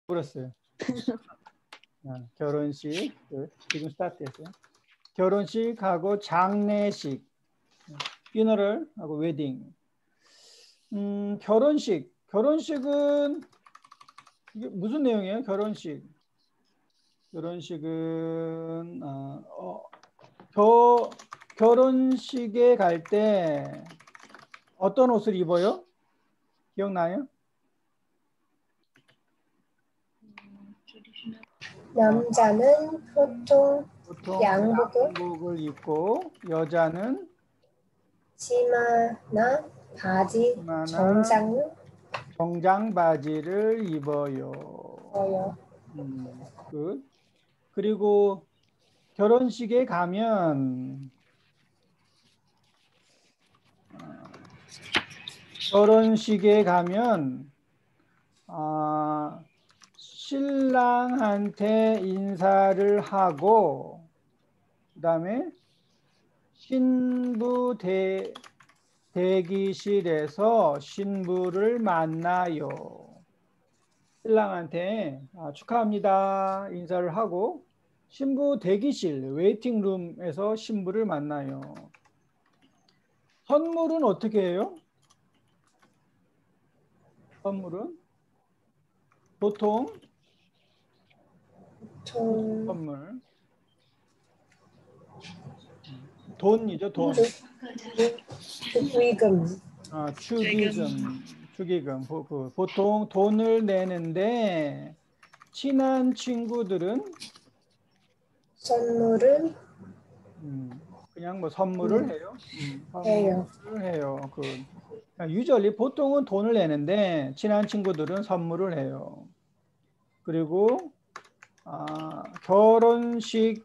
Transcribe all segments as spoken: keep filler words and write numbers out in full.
울었어요. 아, 결혼식 지금 스타트했어요. 결혼식하고 장례식, funeral 하고 웨딩. 음, 결혼식. 결혼식은 이게 무슨 내용이에요? 결혼식. 결혼식은 어, 어, 겨, 결혼식에 갈 때 어떤 옷을 입어요? 기억나요? 남자는 보통 보통 양복을 양복을 입고 여자는 치마나 바지, 치마나 정장 정장 바지를 입어요. 어요. 음, 그 그리고 결혼식에 가면 어, 결혼식에 가면 아, 신랑한테 인사를 하고 그다음에 신부 대, 대기실에서 신부를 만나요. 신랑한테 아, 축하합니다 인사를 하고 신부 대기실 웨이팅룸에서 신부를 만나요. 선물은 어떻게 해요? 선물은 보통 무슨 통 선물? 돈이죠, 돈. 축의금 아, 축의금, 축의금. 보- 그 보통 돈을 내는데 친한 친구들은 선물을 음, 그냥 뭐 선물을 음, 해요. 음, 해요. 선물을 해요. 그 유저리 보통은 돈을 내는데 친한 친구들은 선물을 해요. 그리고 아, 결혼식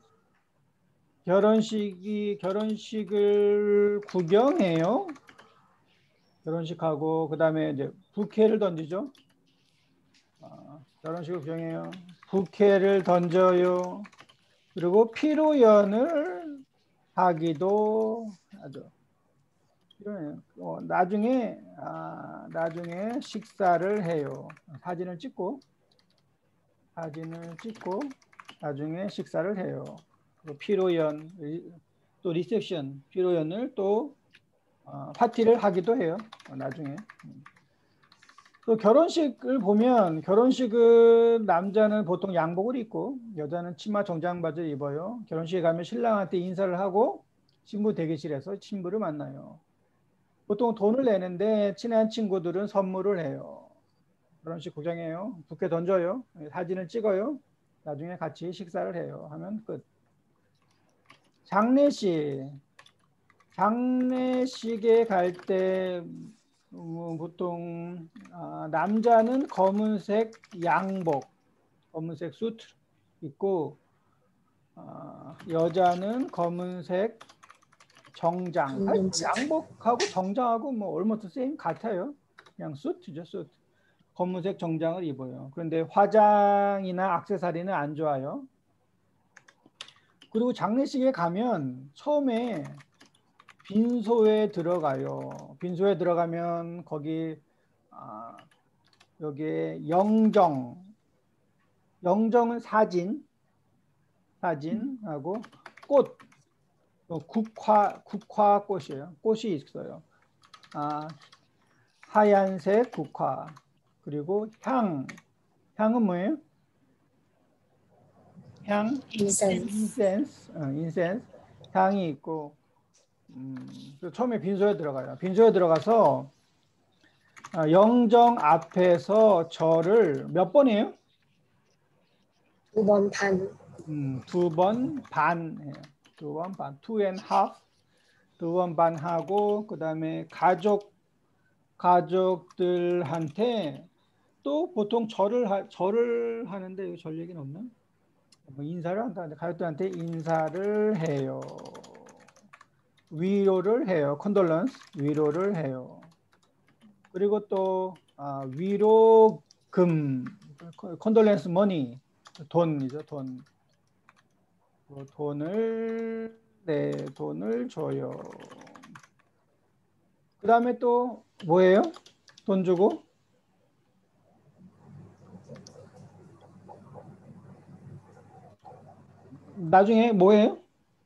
결혼식이 결혼식을 구경해요. 결혼식하고 그다음에 이제 부케를 던지죠. 아, 결혼식을 구경해요. 부케를 던져요. 그리고 피로연을 하기도 하죠. 피로연. 어, 나중에 아, 나중에 식사를 해요. 사진을 찍고 사진을 찍고 나중에 식사를 해요. 그리고 피로연 또 리셉션 피로연을 또 어, 파티를 하기도 해요. 어, 나중에. 또 결혼식을 보면 결혼식은 남자는 보통 양복을 입고 여자는 치마 정장 바지를 입어요. 결혼식에 가면 신랑한테 인사를 하고 신부 대기실에서 신부를 만나요. 보통 돈을 내는데 친한 친구들은 선물을 해요. 결혼식 구경해요. 부케 던져요. 사진을 찍어요. 나중에 같이 식사를 해요. 하면 끝. 장례식. 장례식에 갈 때 보통 아, 남자는 검은색 양복, 검은색 수트 입고 아, 여자는 검은색 정장. 사실 뭐 양복하고 정장하고 뭐 얼마나 세임 같아요. 그냥 수트죠, 수트. 검은색 정장을 입어요. 그런데 화장이나 액세서리는 안 좋아요. 그리고 장례식에 가면 처음에 빈소에 들어가요. 빈소에 들어가면 거기 아, 여기에 영정, 영정은 사진, 사진하고 꽃, 어, 국화, 국화꽃이에요. 꽃이 있어요. 아, 하얀색 국화. 그리고 향, 향은 뭐예요? 향, 인센스 인센스, 어, 인센스, 향이 있고, 음, 처음에 빈소에 들어가요. 빈소에 들어가서 아, 영정 앞에서 절을 몇 번이에요? 두 번 반. 음, 두 번 반 해요. 두 번 반, two and half, 두 번 반 하고 그다음에 가족 가족들한테 또 보통 절을 하, 절을 하는데 여기 절 얘기는 없나? 뭐 인사를 한다. 가족들한테 인사를 해요. 위로를 해요. 컨돌런스 위로를 해요. 그리고 또 아, 위로금 컨돌렌스 머니 돈이죠 돈 그 돈을 네 돈을 줘요. 그 다음에 또 뭐예요? 돈 주고 나중에 뭐예요?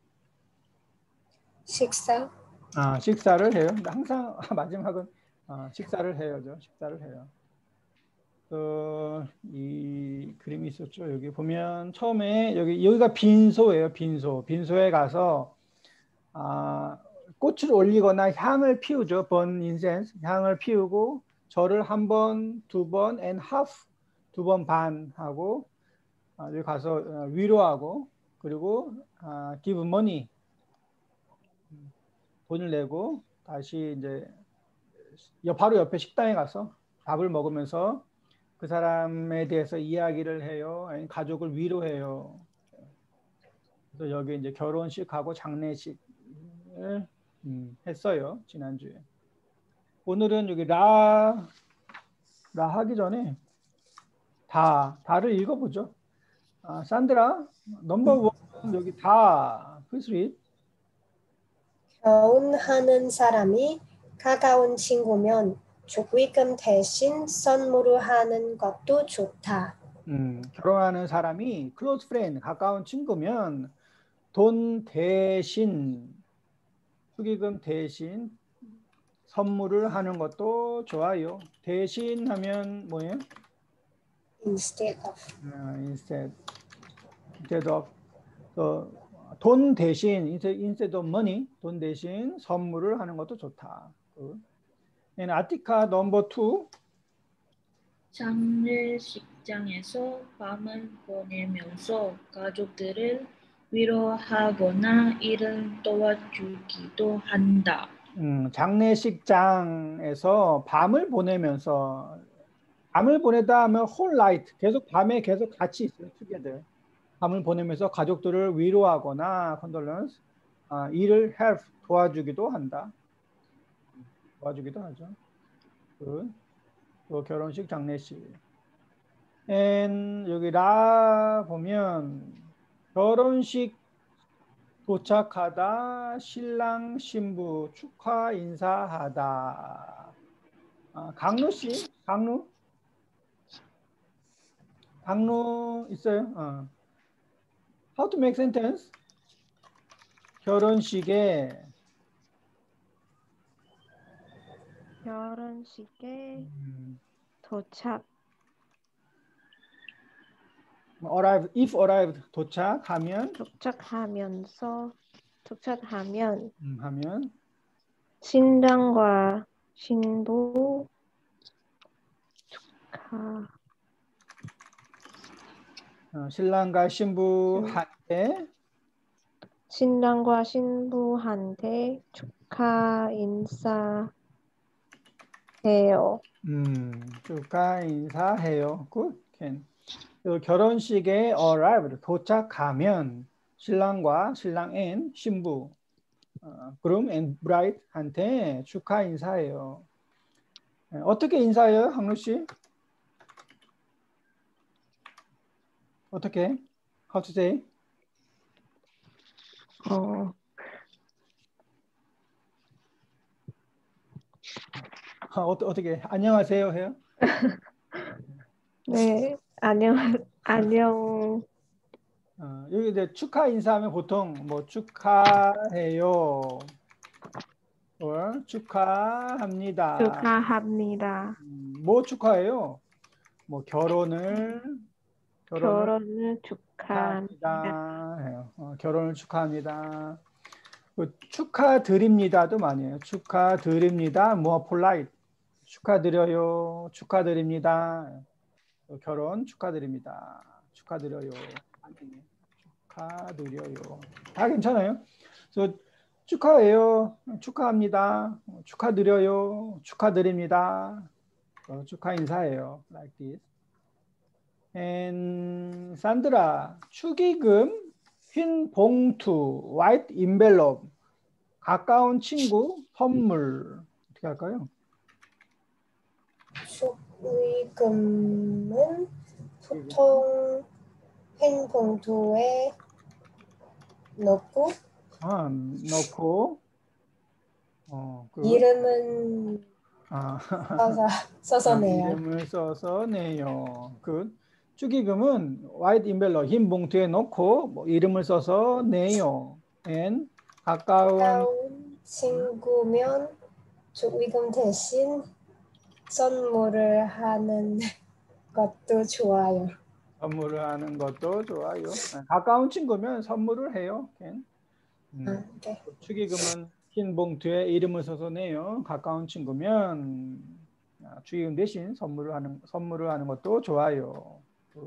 식사, 아, 식사를 해요. 항상 마지막은 아, 식사를 해요죠. 식사를 해요. 어, 이 그림이 있었죠. 여기 보면 처음에 여기 여기가 빈소예요. 빈소. 빈소에 가서 아, 꽃을 올리거나 향을 피우죠. 번 인센스 향을 피우고 절을 한 번, 두 번, and half 두 번 반 하고 아, 여기 가서 어, 위로하고 그리고 아, give money 돈을 내고 다시 이제 옆- 바로 옆에 식당에 가서 밥을 먹으면서 그 사람에 대해서 이야기를 해요. 아니 가족을 위로해요. 그래서 여기 이제 결혼식하고 장례식을 음, 했어요. 지난주에. 오늘은 여기 라, 라 하기 전에 다, 다를 읽어보죠. 아, 산드라, 넘버 원 여기 다, please read. 결혼하는 사람이 가까운 친구면 축의금 대신 선물을 하는 것도 좋다. 음, 결혼하는 사람이 close friend, 가까운 친구면 돈 대신, 축의금 대신 선물을 하는 것도 좋아요. 대신 하면 뭐예요? Instead of. 어, instead, instead of, 어, 돈 대신, instead, instead of money, 돈 대신 선물을 하는 것도 좋다. 그. And 아티카 넘버 투, 장례식장에서 밤을 보내면서 가족들을 위로하거나 일을 도와주기도 한다. 음, 장례식장에서 밤을 보내면서 밤을 보내다 하면 whole night 계속 밤에 계속 같이 있어요. together. 밤을 보내면서 가족들을 위로하거나 condolence 아, 일을 help 도와주기도 한다. 도와주기도 하죠. 그, 또 결혼식 장례식. and 여기 라 보면 결혼식 도착하다 신랑 신부 축하 인사하다. 아, 강루 씨, 강루, 강루 있어요? 어. How to make sentence? 결혼식에 결혼식에 음, 도착, arrived, if arrived 도착하면 도착하면서, 도착하면 음, 하면 신랑과 신부 축하, 어, 신랑과 신부한테 신랑과 신부한테 축하 인사해요. 음, 축하 인사해요. Good. Can. 그 결혼식에 arrived 도착하면 신랑과 신랑 and 신부 어, groom and bride한테 축하 인사해요. 네, 어떻게 인사해요, 항루 씨? 어떻게? How to say? 어, 어, 어떻게? 안녕하세요 해요? 네, 안녕, 안녕, 어, 여기 이제 축하 인사하면 보통 뭐 축하해요, or 축하합니다. 축하합니다. 음, 뭐 축하해요? 뭐 결혼을 결혼을 결혼을 축하합니다. 축하합니다. 해요. 어, 결혼을 축하합니다. 그 축하드립니다도 많이 해요. 축하드립니다. more polite. 축하드려요. 축하드립니다. 어, 결혼 축하드립니다. 축하드려요. 아니네. 축하드려요. 다 괜찮아요. 그래서 축하해요. 축하합니다. 축하드려요. 축하드립니다. 어, 축하 인사해요. Like this. And 산드라, 축의금, 흰 봉투, white envelope, 가까운 친구, 선물. 어떻게 할까요? 축의금은 보통 흰 봉투에 넣고 아, 넣고, 어, 그, 이름은 아, 써서, 써서 아, 내요. 이름을 써서 내요. 그 축의금은 white envelope 흰 봉투에 넣고 뭐 이름을 써서 내요. and 가까운 가까운 친구면 축의금 대신 선물을 하는 것도 좋아요. 선물을 하는 것도 좋아요. 가까운 친구면 선물을 해요. 음. 아, 네. 축의금은 흰 봉투에 이름을 써서 내요. 가까운 친구면 축의금 대신 선물을 하는 선물을 하는 것도 좋아요.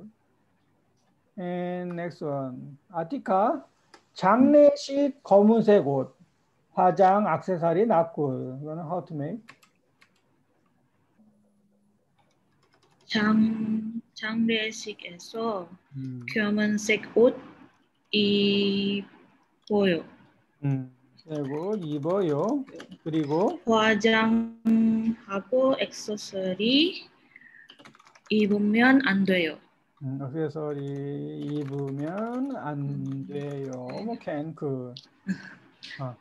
And next one. 아티카 장례식 검은색 옷, 화장, 액세서리, 납골. 이거는 how to make? 장 장례식에서 음. 검은색 옷 입어요. 음. 그리고 입어요. 그리고 화장하고 액세서리 입으면 안 돼요. 음, 액세서리 입으면 안 돼요. 뭐 can 그 어,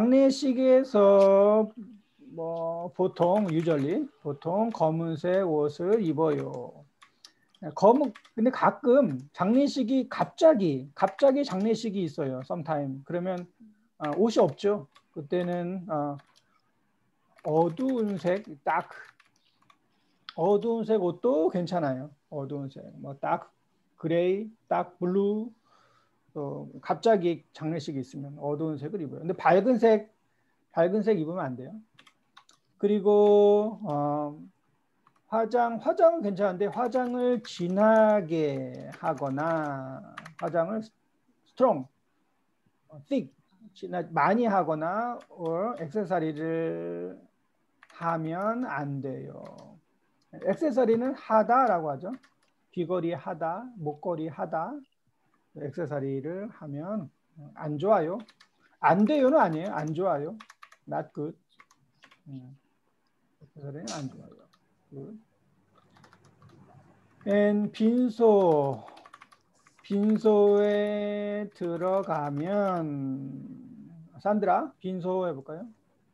장례식에서 뭐 보통 usually 보통 검은색 옷을 입어요. 검은 근데 가끔 장례식이 갑자기 갑자기 장례식이 있어요. sometime 그러면 어, 옷이 없죠. 그때는 어, 어두운 색, 딱 어두운 색 옷도 괜찮아요. 어두운 색, 뭐 딱 그레이, 딱 블루. 또 갑자기 장례식이 있으면 어두운 색을 입어요. 근데 밝은 색, 밝은 색 입으면 안 돼요. 그리고 어, 화장, 화장은 괜찮은데 화장을 진하게 하거나 화장을 strong, thick, 진하, 많이 하거나 or 액세서리를 하면 안 돼요. 액세서리는 하다라고 하죠. 귀걸이 하다, 목걸이 하다. 액세서리를 하면 안 좋아요. 안 돼요는 아니에요. 안 좋아요. Not good. 액세서리는 안 좋아요. Good. And 빈소. 빈소에 들어가면 산드라 빈소 해볼까요?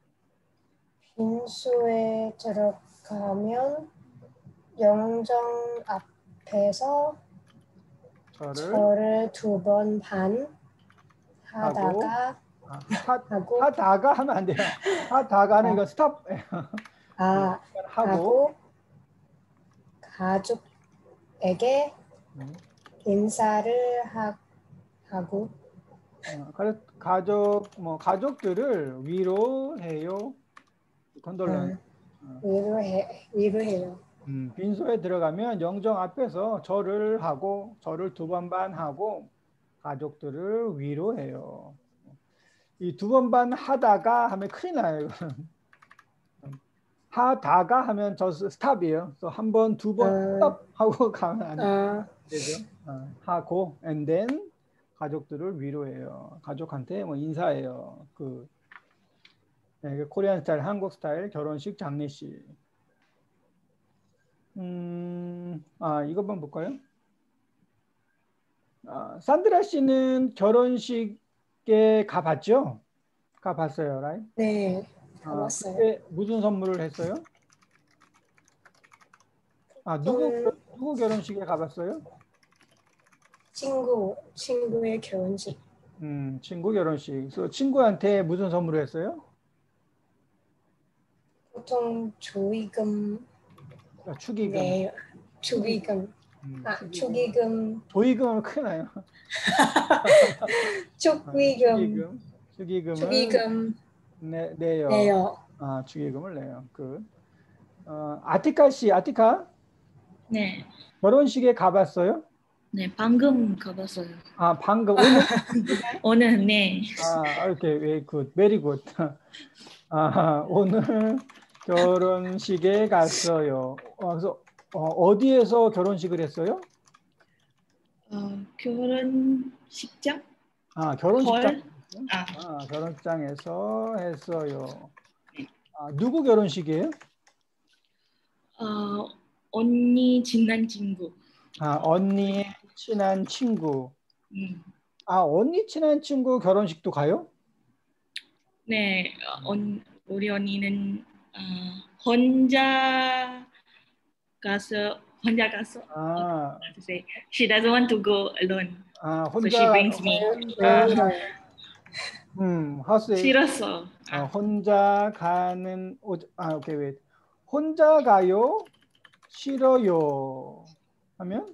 빈소에 들어가면 영정 앞에서 저를 저를 두 번 반 하다가 아, 하, 하고 하다가 하면 안 돼요. 하다가는 아. 이거 스톱 아, 하고, 하고 가족에게 음. 인사를 하, 하고 어, 그래서 가족 뭐 가족들을 위로해요. 컨돌런. 아, 위로해, 위로해요. 음, 빈소에 들어가면 영정 앞에서 절을 하고 절을 두 번 반 하고 가족들을 위로해요. 이 두 번 반 하다가 하면 큰일 나요. 이거는. 하다가 하면 저 스탑이에요. 그래서 한 번, 두 번 아. 스탑 하고 가면 안 아, 되죠. 어, 하고 and then 가족들을 위로해요. 가족한테 뭐 인사해요. 그 네, 코리안 스타일, 한국 스타일 결혼식, 장례식. 음, 아 이것만 볼까요? 아, 산드라 씨는 결혼식에 가봤죠? 가봤어요, right? 네, 아, 가봤어요. 그때 무슨 선물을 했어요? 아 누구 좀 누구 결혼식에 가봤어요? 친구, 친구의 결혼식. 음, 친구 결혼식. 그래서 친구한테 무슨 선물을 했어요? 보통 조의금 아, 축의금. 네, 축의금. 음, 아, 축의금. 축의금, 조의금은 큰일 나요. 축의금, 축의금. 축의금을 축의금 내, 내요. 내요. 아, 축의금을 내요. 그 어, 아티카 씨, 아티카 네, 결혼식에 가봤어요? 네 방금 가봤어요. 아, 방금 오늘 오늘 네, 아, 이렇게 왜 굿, 베리 굿. 아, 오늘 결혼식에 갔어요. 어, 그래서 어, 어디에서 결혼식을 했어요? 어, 결혼식장? 아, 결혼식장. 헐? 아, 아, 결혼식장에서 했어요. 아, 누구 결혼식이에요? 어, 언니 친한 친구. 아, 언니의 친한 친구. 음, 아, 언니 친한 친구 결혼식도 가요? 네, 어, 언, 우리 언니는 어, 혼자 가서 혼자 가서. 아, To say she doesn't want to go alone. 아 So she 혼자 brings me. 아, 네. 음, how to say? 싫었어. 어, 아, 혼자 가는 오, 아, 오케이, wait. 혼자 가요? 싫어요. 하면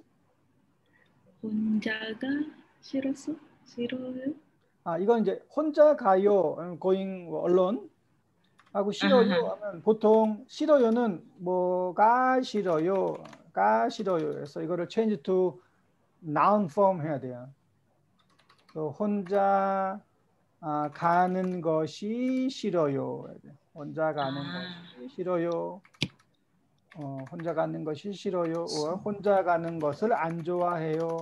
혼자가 싫었어? 싫어요? 아, 이건 이제 혼자 가요. 음, going alone 하고 싫어요 아하하. 하면 보통 싫어요는 뭐가 싫어요. 가 싫어요. 그래서 이거를 change to noun form 해야 돼요. 또 혼자 아, 가는 것이 싫어요. 혼자 가는 아. 것이 싫어요. 어, 혼자 가는 것이 싫어요. or 혼자 가는 것을 안 좋아해요.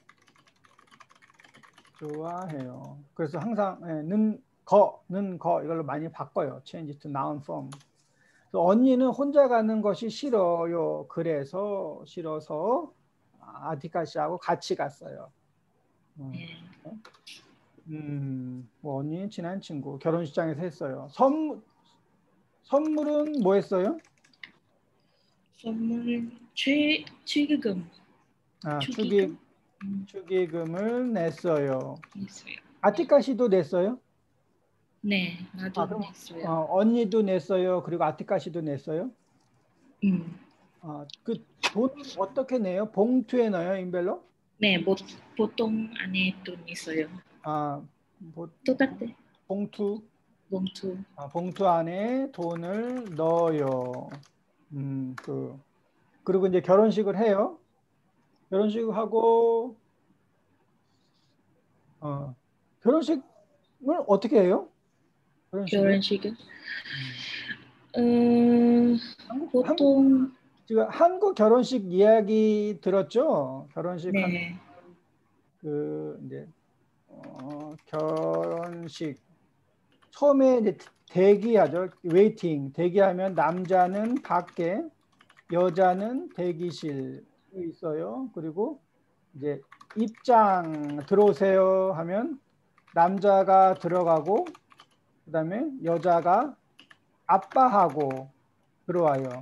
좋아해요. 그래서 항상 예, 는 거, 는 거 이걸로 많이 바꿔요. change to noun form. 그래서 언니는 혼자 가는 것이 싫어요. 그래서 싫어서 아디카시하고 같이 갔어요. 음, 네. 음, 뭐 언니 친한 친구 결혼식장에서 했어요. 선 선물은 뭐 했어요? 선물 최 최기금. 아, 축의 축의금? 음, 축의금을 냈어요. 냈어요. 아티카시도 냈어요? 네, 나도 아, 그럼 냈어요. 어, 언니도 냈어요. 그리고 아티카시도 냈어요. 음. 아, 그 돈은 어떻게 내요? 봉투에 넣어요, 인벨로? 네, 보, 보통 안에 돈 있어요. 아, 뭐, 똑같아. 봉투, 봉투. 아, 봉투 안에 돈을 넣어요. 음, 그 그리고 이제 결혼식을 해요. 결혼식을 하고 어, 결혼식을 어떻게 해요? 결혼식을? 결혼식은 음. 어, 한국 한국 보통 지금 한국 결혼식 이야기 들었죠? 결혼식 하면 네, 그 이제 어, 결혼식 처음에 이제 대기하죠. 웨이팅 대기하면 남자는 밖에 여자는 대기실에 있어요. 그리고 이제 입장 들어오세요 하면 남자가 들어가고 그다음에 여자가 아빠하고 들어와요.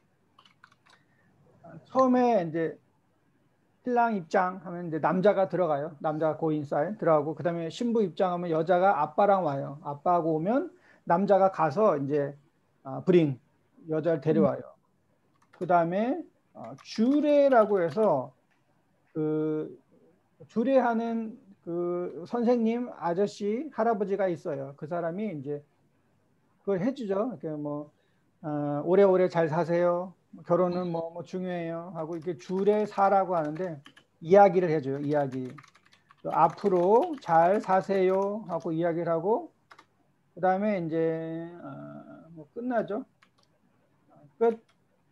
처음에 이제 신랑 입장하면 이제 남자가 들어가요. 남자가 고인사에 들어가고 그다음에 신부 입장하면 여자가 아빠랑 와요. 아빠하고 오면 남자가 가서 이제 아, 브링 여자를 데려와요. 그다음에 어, 주례라고 해서 그 주례하는 그 선생님 아저씨 할아버지가 있어요. 그 사람이 이제 그걸 해주죠. 이렇게 뭐 어, 오래오래 잘 사세요. 결혼은 뭐, 뭐 중요해요. 하고 이렇게 주례사라고 하는데 이야기를 해줘요. 이야기. 또 앞으로 잘 사세요. 하고 이야기를 하고 그 다음에 이제 어, 뭐 끝나죠. 끝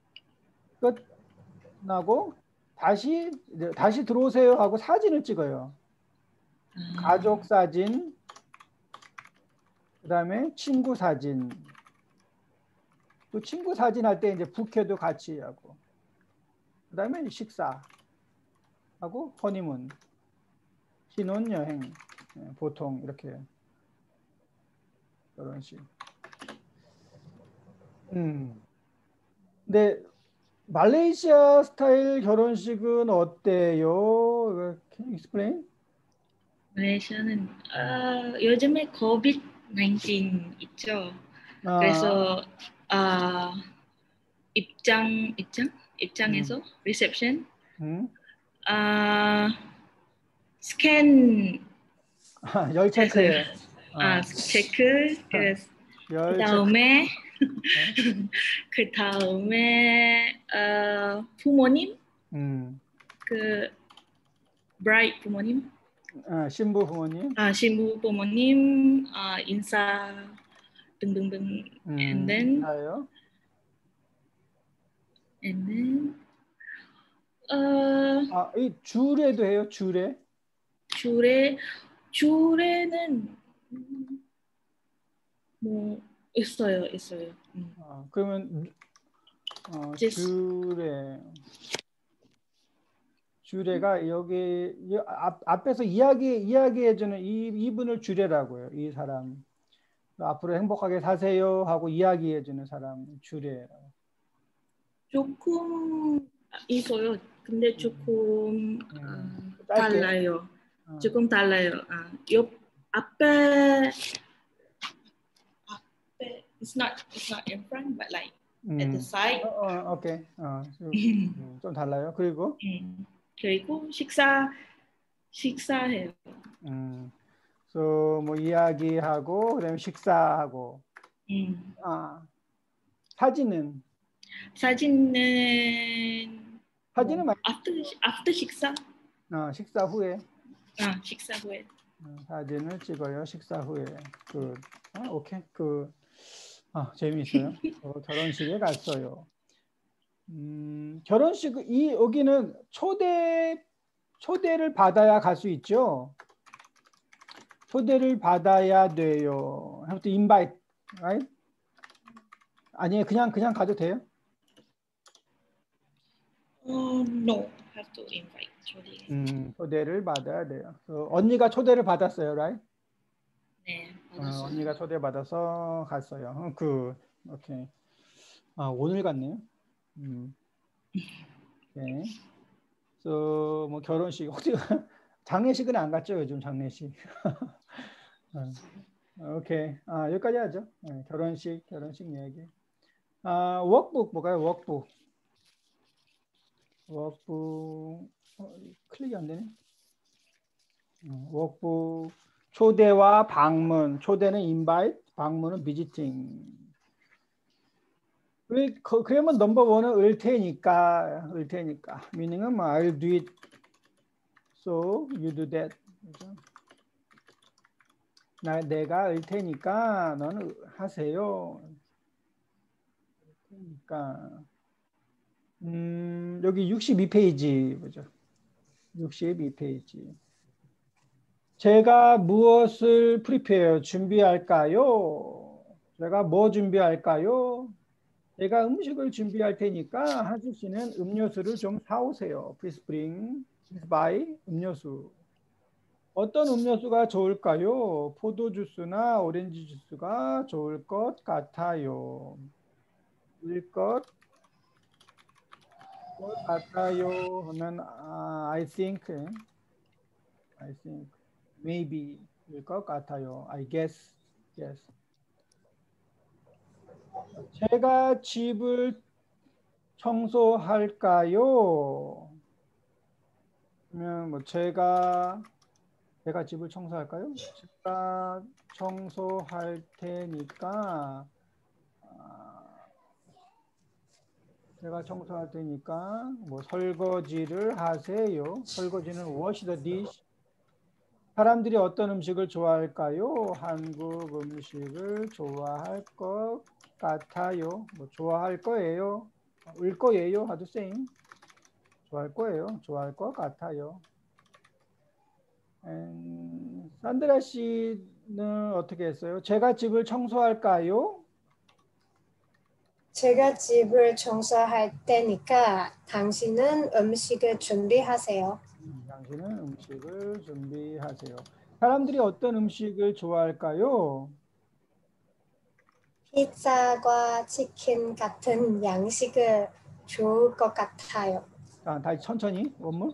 끝나고 다시 이제 다시 들어오세요. 하고 사진을 찍어요. 가족 사진, 그 다음에 친구 사진. 또 친구 사진 할 때 이제 부케도 같이 하고 그 다음에 식사 하고 허니문 신혼여행 보통 이렇게 결혼식. 음. 근데 말레이시아 스타일 결혼식은 어때요? Can you explain? 말레이시아는 아, 요즘에 코비드 나인틴 있죠. 아, 그래서 아, 입장 입장 입장에서 음, 리셉션 음. 아, 스캔 아, 열 체크 체크예요. 아, 아, 체크 그, 그 열 체크. 다음에 어? 그 다음에 어, 부모님 음. 그 브라이드 부모님 아, 신부 부모님. 아, 신부 부모님 아, 인사 등등등 and 음, then 인사요. and then 어, 아, 이 주례도 해요. 주례. 주례 주례는 음, 뭐 있어요 있어요 음. 아, 그러면 어, Just, 주례. 주례가 여기 이 앞, 앞에서 이야기 이야기해주는 이 이분을 주례라고요. 이 사람 앞으로 행복하게 사세요 하고 이야기해주는 사람 주례. 조금 있어요. 근데 조금 어, 음, 짧게. 달라요. 어. 조금 달라요. 아, 옆 앞에 앞에 it's not it's not in front but like at the 음. side. 어, 어, 오케이. 어, 좀, 음, 좀 달라요. 그리고 음, 그리고 식사 식사해요. 음, so 뭐 이야기하고 그다음에 식사하고 음, 아, 사진은 사진은 사진은 뭐 말 after after 식사 어, 식사 후에 아 식사 후에 어, 사진을 찍어요. 식사 후에 그 아, 오케이 그 아, 재미있어요. 어, 결혼식에 갔어요. 음, 결혼식 이 여기는 초대 초대를 받아야 갈 수 있죠. 초대를 받아야 돼요. have to invite, right? 아니에요. 그냥 그냥 가도 돼요? 어, no have to invite 초대. 음, 초대를 받아야 돼요. 그 언니가 초대를 받았어요, right? 네 어, 받았어요. 언니가 초대 받아서 갔어요. 어, 그 오케이. 아, 오늘 갔네요. 음, 오케이. So, 뭐 결혼식 혹시 장례식은 안 갔죠? 요즘 장례식. 어, 오케이. 아, 여기까지 하죠. 네, 결혼식, 결혼식 얘기. 아, 워크북 뭐가요? 워크북. 워크북 어, 클릭이 안 되네. 어, 워크북 초대와 방문. 초대는 invite, 방문은 visiting. 을, 그- 그러면 넘버 원은 을 테니까, 을 테니까. meaning은 뭐 I'll do it, so you do that. 그죠? 나 내가 을 테니까 너는 하세요. 그러니까 음, 여기 육십이 페이지 보죠. 육십이 페이지. 제가 무엇을 prepare 준비할까요? 제가 뭐 준비할까요? 제가 음식을 준비할 테니까 하주 씨는 음료수를 좀 사오세요. Please bring, please buy 음료수. 어떤 음료수가 좋을까요? 포도 주스나 오렌지 주스가 좋을 것 같아요. 일 것 같아요 하면 아, I think, I think, maybe 일 것 같아요. I guess, yes. 제가 집을 청소할까요? 그러면 뭐 제가 제가 집을 청소할까요? 제가 청소할 테니까 아, 제가 청소할 테니까 뭐 설거지를 하세요. 설거지는 wash the dish. 사람들이 어떤 음식을 좋아할까요? 한국 음식을 좋아할 것 같아요. 뭐 좋아할 거예요. 을 거예요. 하도 same. 좋아할 거예요. 좋아할 것 같아요. 음, 산드라 씨는 어떻게 했어요? 제가 집을 청소할까요? 제가 집을 청소할 테니까 당신은 음식을 준비하세요. 음, 당신은 음식을 준비하세요. 사람들이 어떤 음식을 좋아할까요? 피자와 치킨 같은 양식을 좋을 것 같아요. 자, 다시 천천히 원문.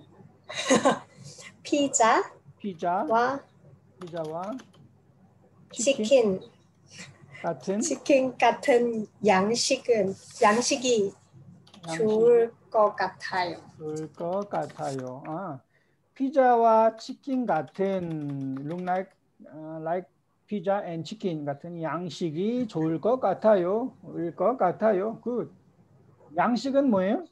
피자와 피자, 피자와 치킨 치킨, 같은 치킨 같은 양식은 양식이 양식이 좋을 것 같아요. 좋을 것 같아요. 아, 피자와 치킨 같은 look like, uh, like pizza and chicken 같은 양식이 좋을 것 같아요. 일 것 같아요. 그 양식은 뭐예요?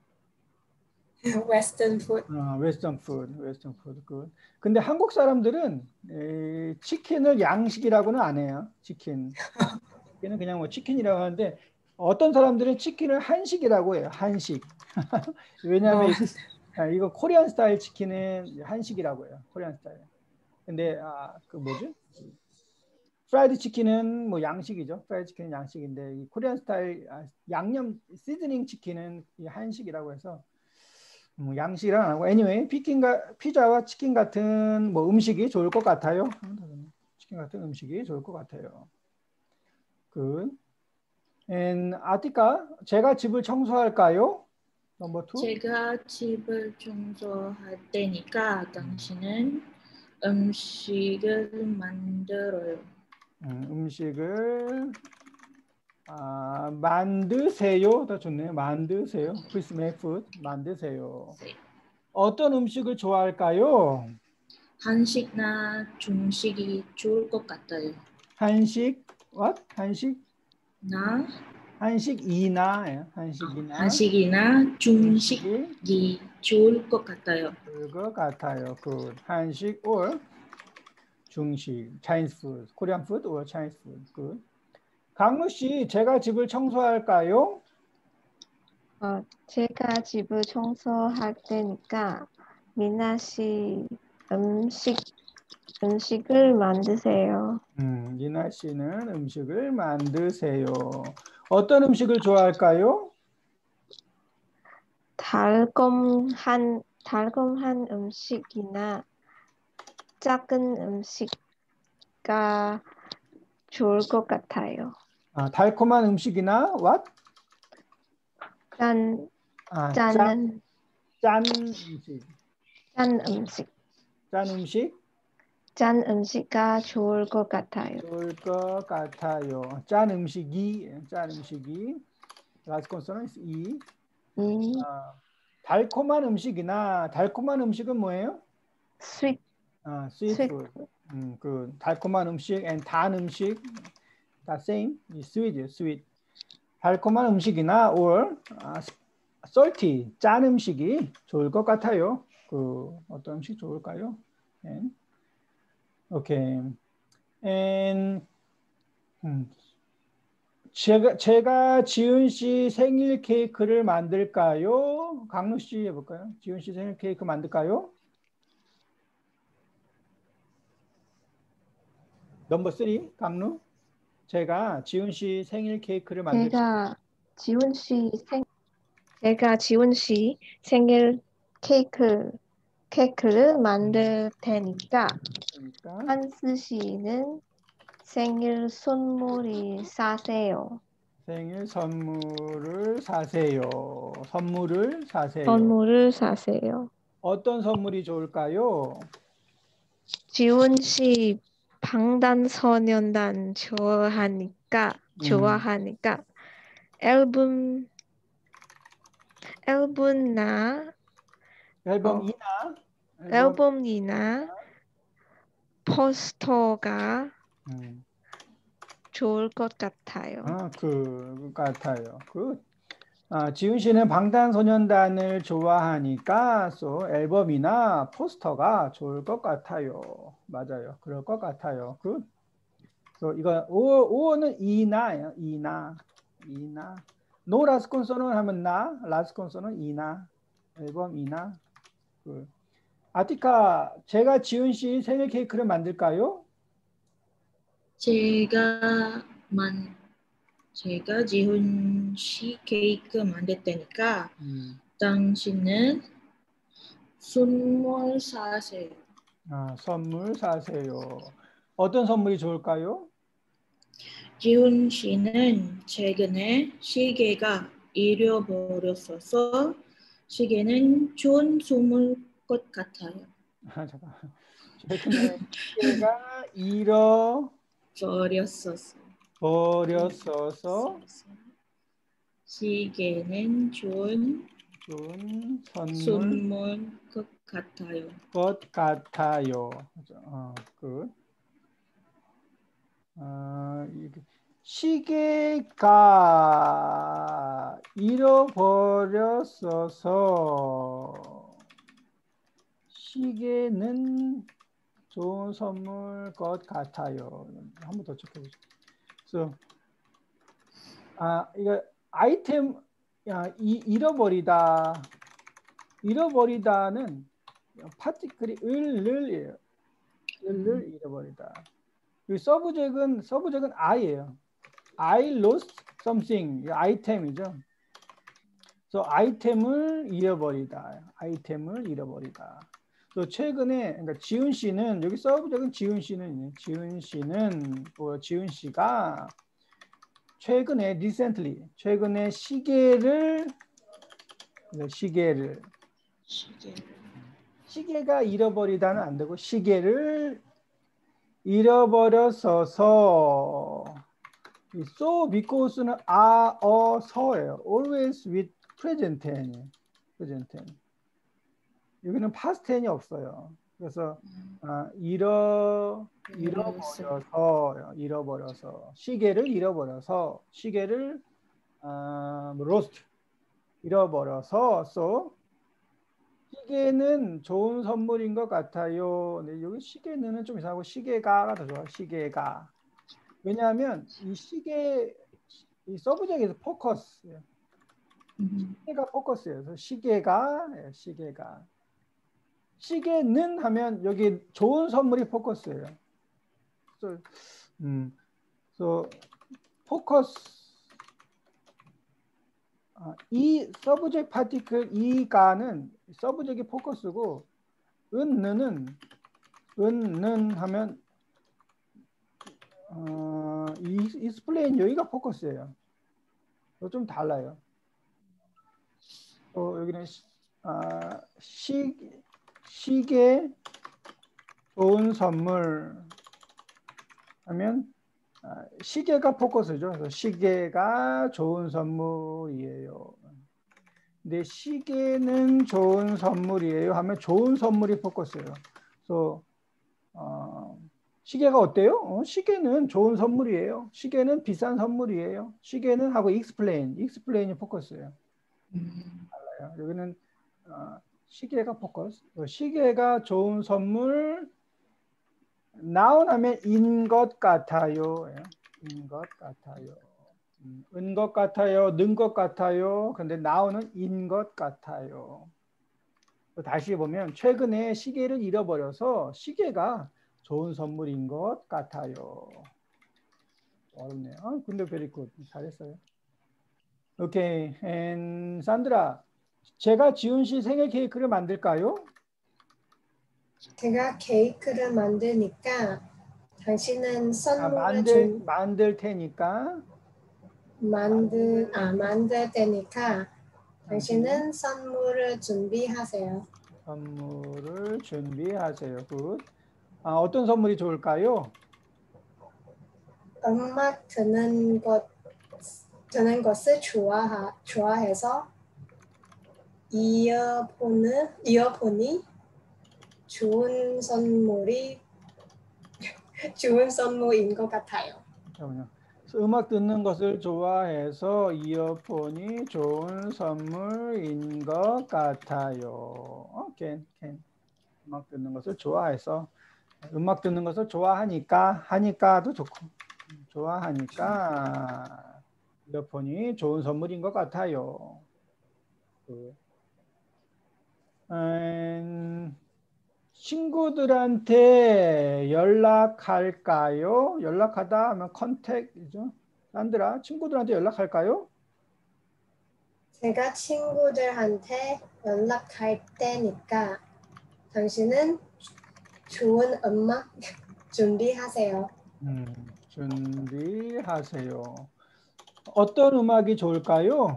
Western food. 어, 웨스턴 푸드, 웨스턴 푸드. 그 근데 한국 사람들은 에, 치킨을 양식이라고는 안 해요. 치킨. 치킨은 그냥 뭐 치킨이라고 하는데 어떤 사람들은 치킨을 한식이라고 해요. 한식. 왜냐하면 어, 이거, 아, 이거 코리안 스타일 치킨은 한식이라고 해요. 코리안 스타일. 근데 아, 그 뭐지? 프라이드 치킨은 뭐 양식이죠. 프라이드 치킨은 양식인데 이 코리안 스타일 아, 양념 시즈닝 치킨은 이 한식이라고 해서 뭐 양식이라는 안 하고 anyway 피킨가, 피자와 치킨 같은 뭐 음식이 좋을 것 같아요. 치킨 같은 음식이 좋을 것 같아요. 그 And 아티카 제가 집을 청소할까요? 넘버 투. 제가 집을 청소할 테니까 당신은 음식을 만들어요. 음, 음식을 아, 만드세요. 더 좋네요. 만드세요. Please make food. 만드세요. 네. 어떤 음식을 좋아할까요? 한식나 중식이 좋을 것 같아요. 한식, what? 한식? 나 한식이나, 예, 어, 한식이나. 한식이나 중식이 중식이 좋을 것 같아요. 좋을 것 같아요. Good. 한식 or 중식, Chinese food, Korean food or Chinese food. Good. 강무 씨, 제가 집을 청소할까요? 어, 제가 집을 청소할 테니까 미나 씨 음식 음식을 만드세요. 음, 이나 씨는 음식을 만드세요. 어떤 음식을 좋아할까요? 달콤한 달콤한 음식이나 작은 음식가 좋을 것 같아요. 아, 달콤한 음식이나 what? 짠, 아, 짠, 짠, 짠 음식. 짠 음식, 짠 음식 짠 음식가 좋을 것 같아요. 좋을 것 같아요. 짠 음식이, 짠 음식이. last consonant is 이. 이 아, 달콤한 음식이나 달콤한 음식은 뭐예요? sweet, 아, sweet sweet, food. 음, 그 달콤한 음식 and 단 음식 다 same. 이 sweet이에요, sweet. 달콤한 음식이나 or 아, salty 짠 음식이 좋을 것 같아요. 그 어떤 음식 좋을까요? And, okay. And 음, 제가 제가 지은 씨 생일 케이크를 만들까요? 강루 씨 해볼까요? 지은 씨 생일 케이크 만들까요? 넘버 쓰리 강루. 제가 지은 씨 생일 케이크를 만들. 제가 지훈 씨 생, 제가 지훈 씨 생일 케이크, 케이크를 만들 테니까 테니까 한스 씨는 생일 선물이 사세요. 생일 선물을 사세요. 선물을 사세요. 선물을 사세요. 어떤 선물이 좋을까요? 지훈 씨 방탄소년단 좋아하니까 음, 좋아하니까 앨범 앨범나 앨범이나 어, 앨범 앨범이나 포스터가 음, 좋을 것 같아요. 아, 그 같아요. 그 아, 지훈 씨는 방탄소년단을 좋아하니까 so 앨범이나 포스터가 좋을 것 같아요. 맞아요. 그럴 것 같아요. 그 so 이거 오, 오는 이나예요. 이나 이나 노 라스 콘서는 하면 나 라스 콘서는 이나 앨범이나 그 아티카 제가 지훈 씨 생일 케이크를 만들까요? 제가 만 제가 지훈 씨 케이크 만들 테니까 음, 당신은 선물 사세요. 아, 선물 사세요. 어떤 선물이 좋을까요? 지훈 씨는 최근에 시계가 잃어버렸어서 시계는 좋은 선물 것 같아요. 아, 잠깐. 최근에 시계가 잃어 버렸어서 버렸어서 시계는 좋은 좋은 선물 선물 것 같아요. 것 같아요. 어, 그 어, 이게 시계가 잃어버렸어서 시계는 좋은 선물 것 같아요. 한 번 더 체크해보죠. So, 아, 이거 아이템 야, 이, 잃어버리다 잃어버리다는 파티클이 을을이에요. 을을 잃어버리다. 이 서브젝은 서브젝은 I예요. I lost something. 아이템이죠. 그래서 아이템을 잃어버리다. 아이템을 잃어버리다. 또 최근에 그러니까 지훈 씨는 여기 서브젝은 지훈 씨는 지훈 씨는 뭐 지훈 씨가 최근에 recently 최근에 시계를 시계를. 시계를. 시계가 잃어버리다는 안 되고 시계를 잃어버렸어서. 이 so because는 아, 어, 서예요. always with present tense. present tense. 여기는 past tense이 없어요. 그래서 아, 잃어 잃어버려서 잃어버려서 시계를 잃어버려서 시계를 아, lost 잃어버려서 so 시계는 좋은 선물인 것 같아요. 네, 여기 시계는 좀 이상하고 시계가가 더 좋아요. 시계가. 왜냐하면 이 시계 이 서브젝트에서 포커스 시계가 포커스예요. 그래서 시계가 시계가 시계는 하면 여기 좋은 선물이 포커스예요. 그래서 음, so 포커스 아, 이 서브젝트 파티클 이가는 서브젝트 포커스고 은는 은는 하면 어, 이 explain 여기가 포커스예요. 좀 달라요. 또 여기는 시, 아, 시, 시계 좋은 선물 하면 아, 시계가 포커스죠. 그래서 시계가 좋은 선물이에요. 근데 시계는 좋은 선물이에요 하면 좋은 선물이 포커스예요. 그래서 어, 시계가 어때요? 어, 시계는 좋은 선물이에요. 시계는 비싼 선물이에요. 시계는 하고 explain, explain이 포커스예요. 음. 달라요. 여기는 어, 시계가 포커스. 시계가 좋은 선물. 나온하면 인 것 같아요. 인 것 같아요. 은 것 같아요. 는 것 같아요. 근데 나오는 인 것 같아요. 다시 보면 최근에 시계를 잃어버려서 시계가 좋은 선물인 것 같아요. 어렵네요. 아, 근데 very good. 잘했어요. 오케이. and 산드라, 제가 지훈 씨 생일 케이크를 만들까요? 제가 케이크를 만드니까 당신은 아, 선물을 만들 준 만들 테니까 만들 아 만들 테니까 당신은 선물을 준비하세요. 선물을 준비하세요. 굿. 아, 어떤 선물이 좋을까요? 음악 듣는 것 듣는 것을 좋아하 좋아해서 이어폰을 이어폰이 좋은 선물이 좋은 선물인 것 같아요. 잠깐만요. 음악 듣는 것을 좋아해서 이어폰이 좋은 선물인 것 같아요. 어, 캔, 캔. 음악 듣는 것을 좋아해서 음악 듣는 것을 좋아하니까 하니까도 좋고 좋아하니까 이어폰이 좋은 선물인 것 같아요. 음, 친구들한테 연락할까요? 연락하다 하면 컨택이죠. 산드라, 친구들한테 연락할까요? 제가 친구들한테 연락할 때니까 당신은 좋은 음악 준비하세요. 음, 준비하세요. 어떤 음악이 좋을까요?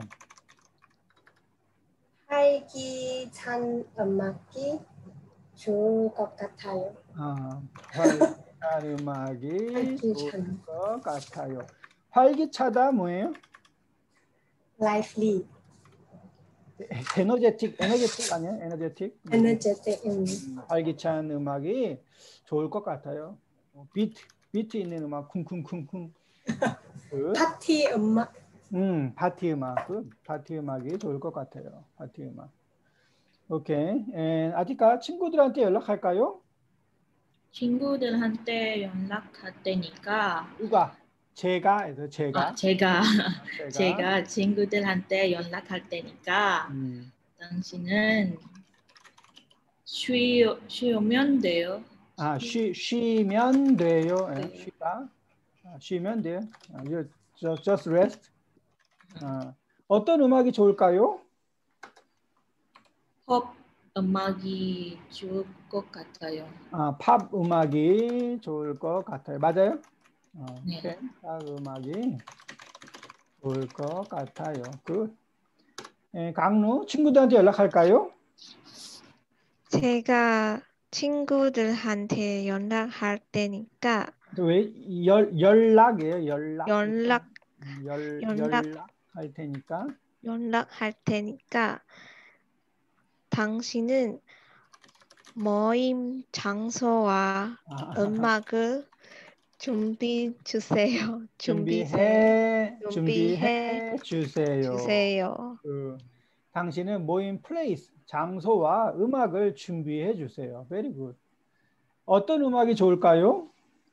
활기찬 음악이 좋을 것 같아요. 아, 활기찬 음악이 좋을 활기찬. 것 같아요. 활기차다 뭐예요? lively. 에너제틱, 에너제틱 아니에요? 에너제틱. energetic. 음. 음, 활기찬 음악이 좋을 것 같아요. 비트, 비트 있는 음악, 쿵쿵쿵쿵. 그, 파티 음악. 음, 파티 음악, 그 파티 음악이 좋을 것 같아요. 파티 음악. 오케이. 에, 아티카 친구들한테 연락할까요? 친구들한테 연락할 때니까 누가? 제가, 해서 제가. 아, 제가 제가. 제가 친구들한테 연락할 때니까 음, 당신은 쉬 쉬면 돼요. 아, 쉬, 쉬면 돼요. 예, 네. 쉬다. 아, 쉬면 돼요. 아, you just, just rest. 아, 어떤 음악이 좋을까요? 팝 음악이 좋을 것 같아요. 아, 팝 음악이 좋을 것 같아요. 맞아요? 어, 네. 오케이. 팝 음악이 좋을 것 같아요. 굿. 예, 강루 친구들한테 연락할까요? 제가 친구들한테 연락할 테니까 왜 열, 연락이에요? 연락. 연락 음, 열, 연락 연락할 테니까. 연락할 테니까 당신은 모임 장소와 아, 음악을 준비해 주세요. 준비해 준비해, 준비해 준비해 주세요. 주세요. 그, 당신은 모임 플레이스, 장소와 음악을 준비해 주세요. Very good. 어떤 음악이 좋을까요?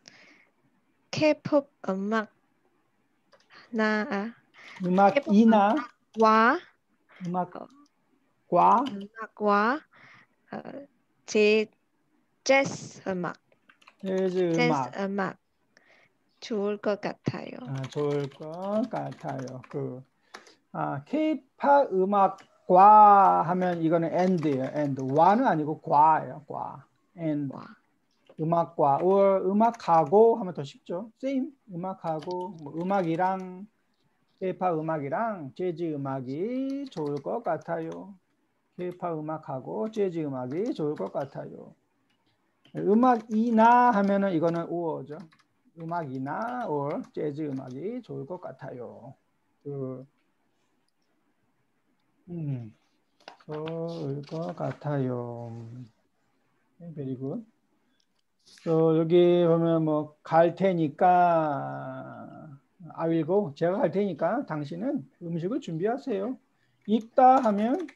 K-팝 음악나 아, 음악이나 와 음악과 음악과 어, 제 재즈 음악, 재즈 재즈 음악 음악 좋을 것 같아요. 아, 좋을 것 같아요. 그 아, K-팝 음악과 하면 이거는 and예요. and. 와는 아니고 과예요. 과. and. 와, 음악과 or 음악하고 하면 더 쉽죠. same. 음악하고 뭐 음악이랑 K-팝 음악이랑 재즈 음악이 좋을 것 같아요. K-팝 음악하고 재즈 음악이 좋을 것 같아요. 음악이나 하면은 이거는 or죠. 음악이나 or 재즈 음악이 좋을 것 같아요. 그 음, 좋을 것 같아요. very good. 또 여기 보면 뭐 갈 테니까 I will go. 제가 갈 테니까 당신은 음식을 준비하세요. 읽다 하면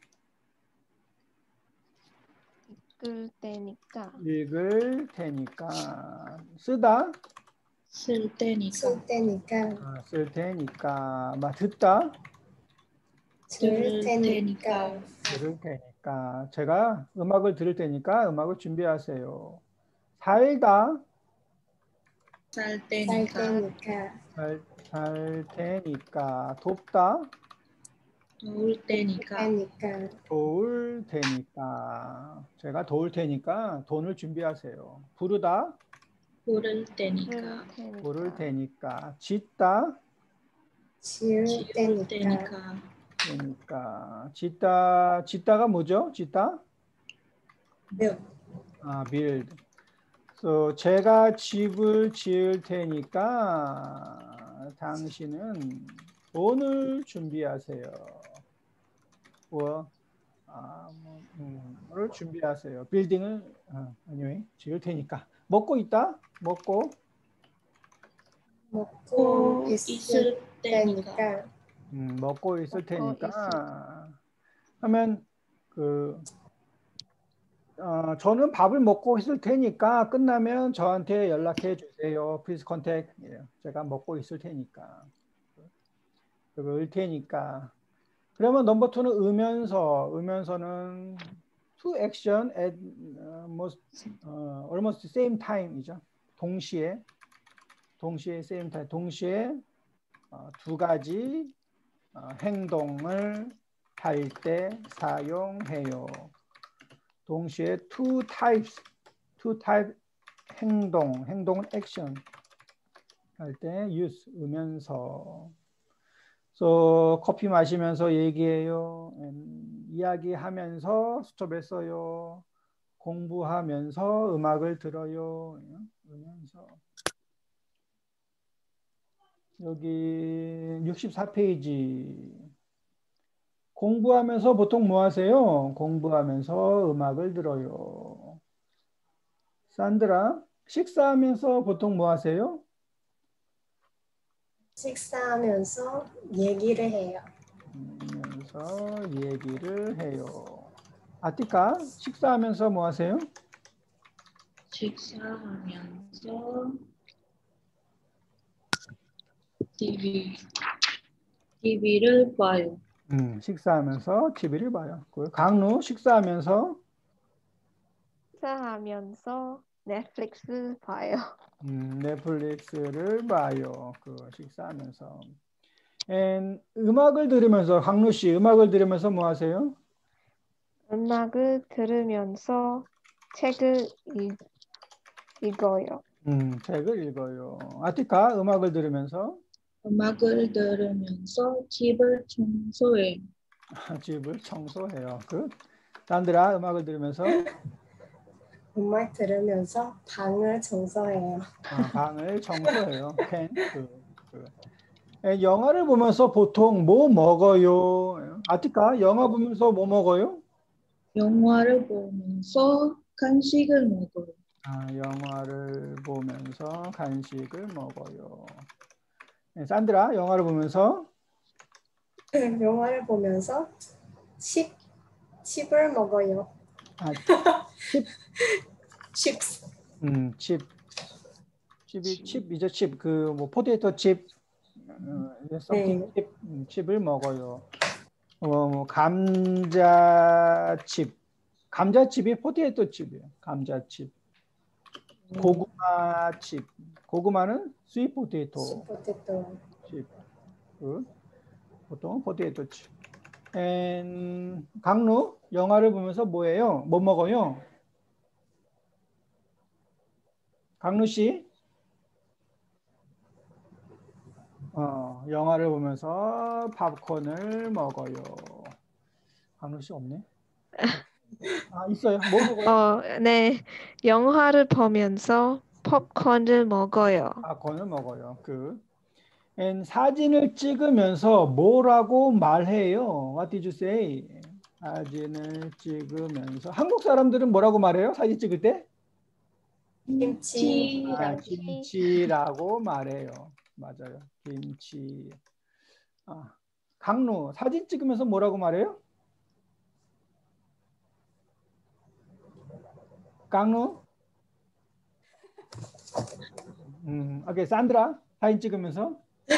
이끌 때니까 읽을 테니까 쓰다 쓸 때니까. 쓸 때니까 아, 쓸 테니까 막 듣다 들을 들을 테니까 테니까. 들을 테니까 제가 음악을 들을 테니까 음악을 준비하세요. 살다 살 살 때니까. 때니까 살, 살 테니까 돕다 더울 때니까. 때니까 도울 테니까 제가 도울 테니까 돈을 준비하세요. 부르다 부를 부를 때니까. 부를 테니까 테니까 짓다 지을 지울 때니까 때니까. 테니까 짓다 짓다가 뭐죠? 짓다 몇 아 build. So, 제가 집을 지을 테니까 당신은 돈을 준비하세요. 뭐, 아, 뭐, 음, 를 준비하세요. 빌딩을 어, anyway, 지을 테니까 먹고 있다. 먹고 먹고 고 있을 있을 때니까. 때니까 음, 먹고 있을 먹고 테니까 하면 그 어, 저는 밥을 먹고 있을 테니까 끝나면 저한테 연락해 주세요. Please contact. 예, 제가 먹고 있을 테니까. 그리고 을 테니까. 그러면 넘버 투는 으면서. 으면서는 to action at uh, most, uh, almost same time이죠. 동시에. 동시에 same time. 동시에 어, 두 가지 어, 행동을 할 때 사용해요. 동시에 two types, two type 행동, 행동은 액션 할 때 use, 으면서. So, 커피 마시면서 얘기해요. 음, 이야기하면서 스톱했어요. 공부하면서 음악을 들어요. 으면서. 여기 육십사 페이지. 공부하면서 보통 뭐 하세요? 공부하면서 음악을 들어요. 산드라, 식사하면서 보통 뭐 하세요? 식사하면서 얘기를 해요. 하면서 얘기를 해요. 아티카, 식사하면서 뭐 하세요? 식사하면서 티비. 티비를 봐요. 음, 식사하면서 티비를 봐요. 그 강루, 식사하면서 식사하면서 넷플릭스 봐요. 음, 넷플릭스를 봐요. 그 식사하면서. And 음악을 들으면서 강루 씨 음악을 들으면서 뭐 하세요? 음악을 들으면서 책을 읽, 읽어요. 음, 책을 읽어요. 아티카 음악을 들으면서 음악을 들으면서 집을 청소해. 집을 청소해요. 그 산드라 음악을 들으면서 음악 들으면서 방을 청소해요. 어, 방을 청소해요. can 그, 그. 에, 영화를 보면서 보통 뭐 먹어요? 아티카 영화 보면서 뭐 먹어요? 영화를 보면서 간식을 먹어요. 아, 영화를 보면서 간식을 먹어요. 네, 산드라 영화를 보면서 영화를 보면서 칩, 칩을 먹어요. 아, 칩, 칩스. 음, 칩, 칩이 칩이죠. 칩, 그 뭐 포테이토 칩, 어, something 네. 칩, 음, 칩을 먹어요. 어, 뭐 감자칩, 감자칩이 포테이토 칩이에요. 감자칩, 고구마칩, 고구마는 스윗 포테이토 스포테토. 칩, 그 보통 포테이토 칩. 앤 강루 영화를 보면서 뭐예요? 뭐 먹어요? 강루 씨, 어, 영화를 보면서 팝콘을 먹어요. 강루 씨 없네? 아, 있어요. 뭐 먹어요? 어, 네. 영화를 보면서 팝콘을 먹어요. 팝콘을 먹어요. 그 앤 사진을 찍으면서 뭐라고 말해요? What did you say? 사진을 찍으면서 한국 사람들은 뭐라고 말해요? 사진 찍을 때? 김치. 아, 김치랑 김치라고 말해요. 맞아요. 김치. 아, 강루 사진 찍으면서 뭐라고 말해요? 강루? 음, 오케이, 산드라 사진 찍으면서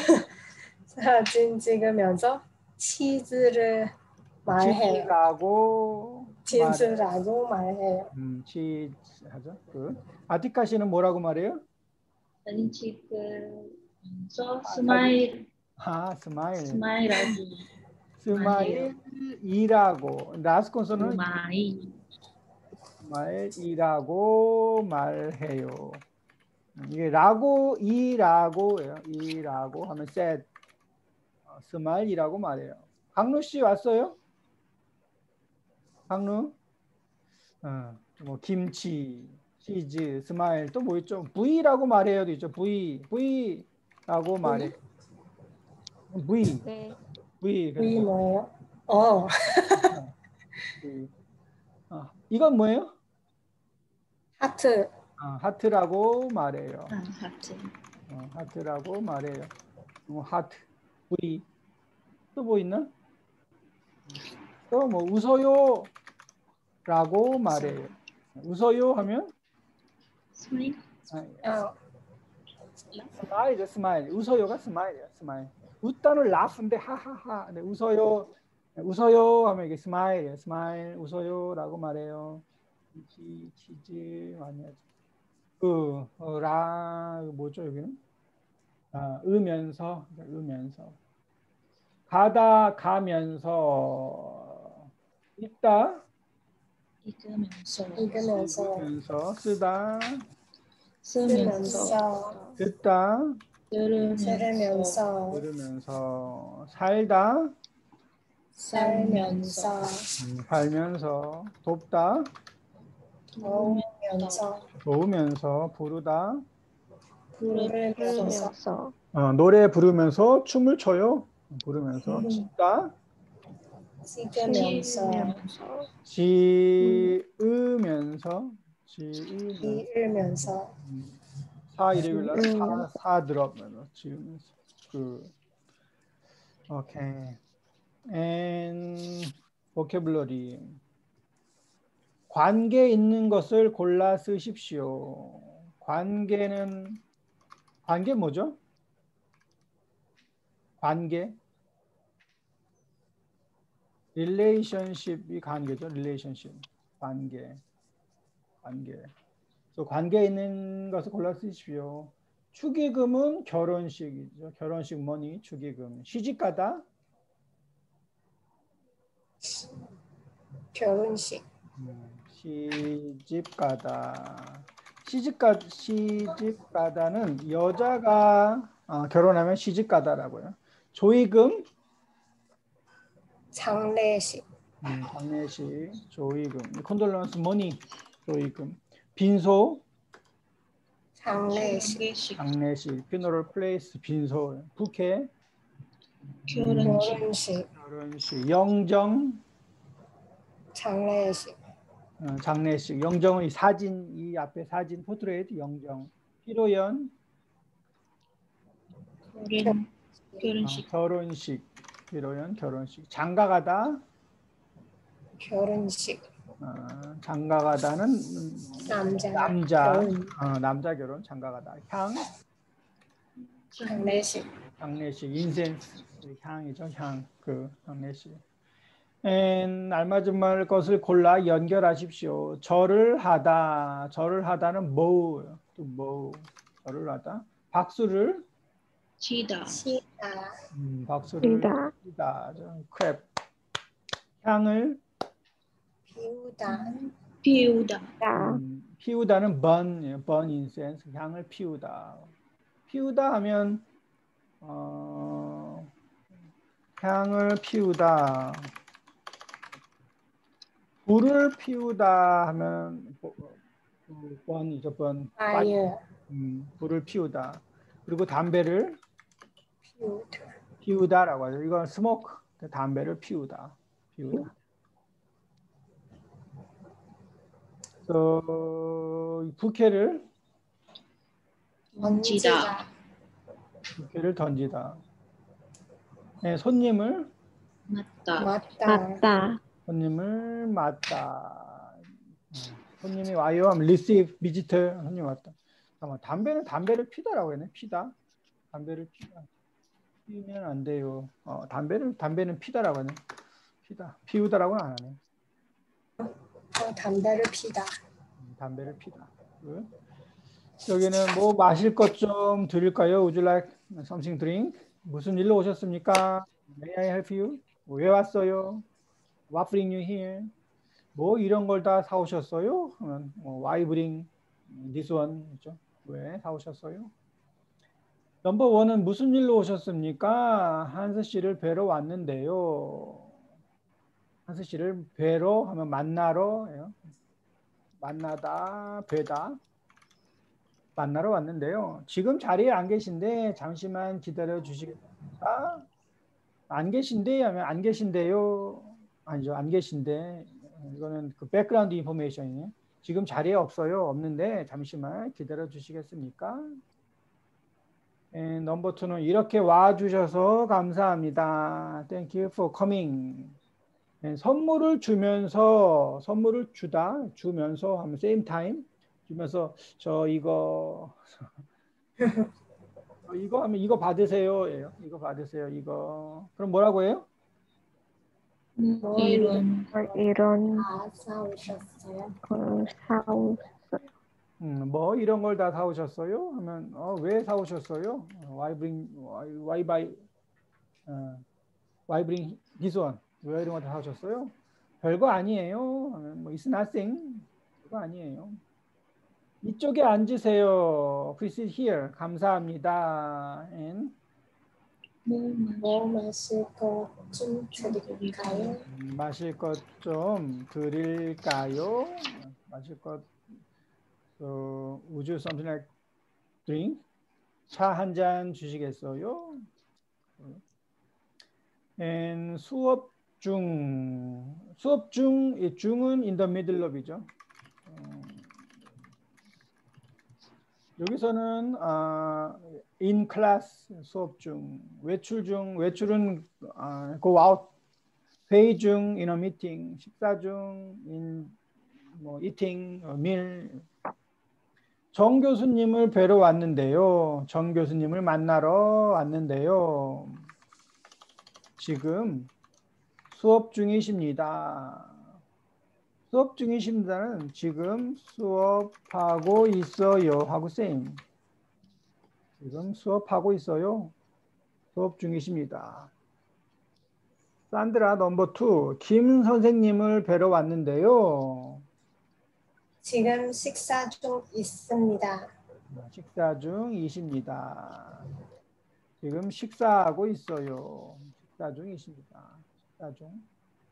사진 찍으면서 치즈를 말해요. 치즈라고 말해요. 치즈라고 말해요. 음, 치즈 하죠. 그 아티카 씨는 뭐라고 말해요? 사진 찍으면서 아, 스마일 아, 스마일. 스마일하고 스마일이라고 라스트 콘서는 스마일 스마일이라고 말해요. 이게 라고 이라고예요. 이라고 하면 said 어, 스마일이라고 말해요. 강루 씨 왔어요? 강루? 어, 뭐 김치, 치즈, 스마일 또 뭐 있죠? V라고 말해요도 있죠. V, V라고 말해. V, 네. V. 이 그래서 뭐예요? 어, V. 어, 이건 뭐예요? 하트. 아, 하트라고 말해요. 아, 하트 어, 하트라고 말해요. 뭐 하트, V. 또 뭐 있나? 또 뭐 웃어요라고 말해요. 웃어요 하면 스마일 아, 어, 스마일이죠, 스마일. 웃어요가 스마일이야, 스마일. 웃다는 라프인데 하하하. 근데 웃어요, 웃어요 하면 이게 스마일이에요. 스마일, 웃어요라고 말해요. 치즈, 치즈 많이 하죠. 그, 어, 라, 뭐죠 여기는? 아, 으면서, 으면서. 가다, 가면서. 있다, 읽으면서 읽으면서, 읽으면서. 쓰다, 쓰면서 쓰면서, 듣다, 들으면서 들으면서, 들으면서. 살다, 살면서, 음, 살면서. 돕다, 먹으면서, 좋으면서. 부르다, 부르면서, 부르면서 어, 노래 부르면서 춤을 춰요. 부르면서. 찢다, 찍으면서, 씻으면서 지으면서. 지으면서. 이으면서, 음, 사 이레귤라 사, 지으면서 사 들어가면서 지으면서. 그, 오케이. and vocabulary. 관계 있는 것을 골라 쓰십시오. 관계는 관계 뭐죠? 관계. relationship이 관계죠. relationship. 관계. 관계. 그래서 관계 있는 것을 골라 쓰십시오. 축의금은 결혼식이죠. 결혼식 머니 축의금. 시집가다. 결혼식, 음, 시집가다. 시집가 시집가다는 여자가 어, 결혼하면 시집가다라고요. 조의금 장례식. 음, 장례식, 조의금, 콘돌런스 머니, 조의금, 빈소, 장례식. 장례식, 장례식, funeral place, 빈소, 부케, 결혼식, 결혼식. 결혼식, 영정, 장례식. 어, 장례식, 영정은 이 사진, 이 앞에 사진, 포트레이트, 영정, 피로연, 결혼, 어, 결혼식, 결혼식, 피로연, 결혼식, 장가가다, 결혼식. 어, 장가가다는 음, 남자. 남자, 결혼. 어, 남자 결혼, 장가가다, 향, 장례식. 장례식, 인센스, 향이죠, 향, 그 장례식. And 알맞은 말 것을 골라 연결하십시오. 절을 하다, 절을 하다는 뭐, 또 뭐, 절을 하다. 박수를, 치다, 치다. 음, 박수를 치다. 치다, 크랩. 향을 피우다. 피우다, 다. 음, 피우다는 burn, burn incense, 향을 피우다. 피우다 하면 어, 향을 피우다. 불을 피우다 하면 번이죠, 번. fire. 음, 불을 피우다. 그리고 담배를 피우다. 피우다라고 하죠. 이건 스모크, 담배를 피우다. 피우다. 또 부케를 던지다, 부케를 던지다. 네, 손님을 맞다, 맞다. 맞다. 손님을 맞다. 손님이 와요 하면 receive, visitor, 손님 왔다. 잠깐만, 담배는 담배를 피다라고 했네. 피다. 담배를 피다. 피우면 안 돼요. 어, 담배를 담배는 피다라고 하네. 피다. 피우다라고는 안 하네. 어, 담배를 피다. 음, 담배를 피다. 그. 여기는 뭐 마실 것 좀 드릴까요? Would you like something drink? 무슨 일로 오셨습니까? May I help you? 왜 왔어요? What bring you here? 뭐 이런 걸 다 사오셨어요? 그러면 뭐, Why bring this one? 그렇죠? 왜 사오셨어요? 넘버 원은 무슨 일로 오셨습니까? 한스 씨를 뵈러 왔는데요. 한스 씨를 뵈러 하면 만나러예요. 만나다, 뵈다. 만나러 왔는데요. 지금 자리에 안 계신데 잠시만 기다려 주시겠습니까? 안 계신데 하면 안 계신데요. 아니죠. 안 계신데. 이거는 그 백그라운드 인포메이션이에요. 지금 자리에 없어요. 없는데 잠시만 기다려 주시겠습니까? 넘버 투는 이렇게 와주셔서 감사합니다. Thank you for coming. And 선물을 주면서 선물을 주다 주면서 하면 same time 주면서 저 이거 저 이거 하면 이거 받으세요. 이거 받으세요. 이거 그럼 뭐라고 해요? 이런, 이런 다 사오셨어요? 걸 사오. 음, 뭐 이런 걸 다 사오셨어요? 하면 어, 왜 사오셨어요? Why bring why, why buy 어, why bring this one? 왜 이런 거 다 사오셨어요? 별거 아니에요. 하면 뭐 it's nothing. 별거 아니에요. 이쪽에 앉으세요. Please sit here. 감사합니다. And 뭐 마실 것 좀 드릴까요? 음, 마실 것 좀 드릴까요? 마실 것 어, would you something like drink? 차 한 잔 주시겠어요? And 수업 중 수업 중 이 중은 in the middle of이죠. 어, 여기서는 어, in class 수업 중 외출 중 외출은 어, go out 회의 중 in a meeting 식사 중 in 뭐 eating meal 정 교수님을 뵈러 왔는데요. 정 교수님을 만나러 왔는데요. 지금 수업 중이십니다. 수업 중이십니다는 지금 수업하고 있어요 하고 same. 지금 수업하고 있어요. 수업 중이십니다. 산드라 넘버 투. 김 선생님을 뵈러 왔는데요. 지금 식사 중 있습니다. 식사 중이십니다. 지금 식사하고 있어요. 식사 중이십니다. 식사 중.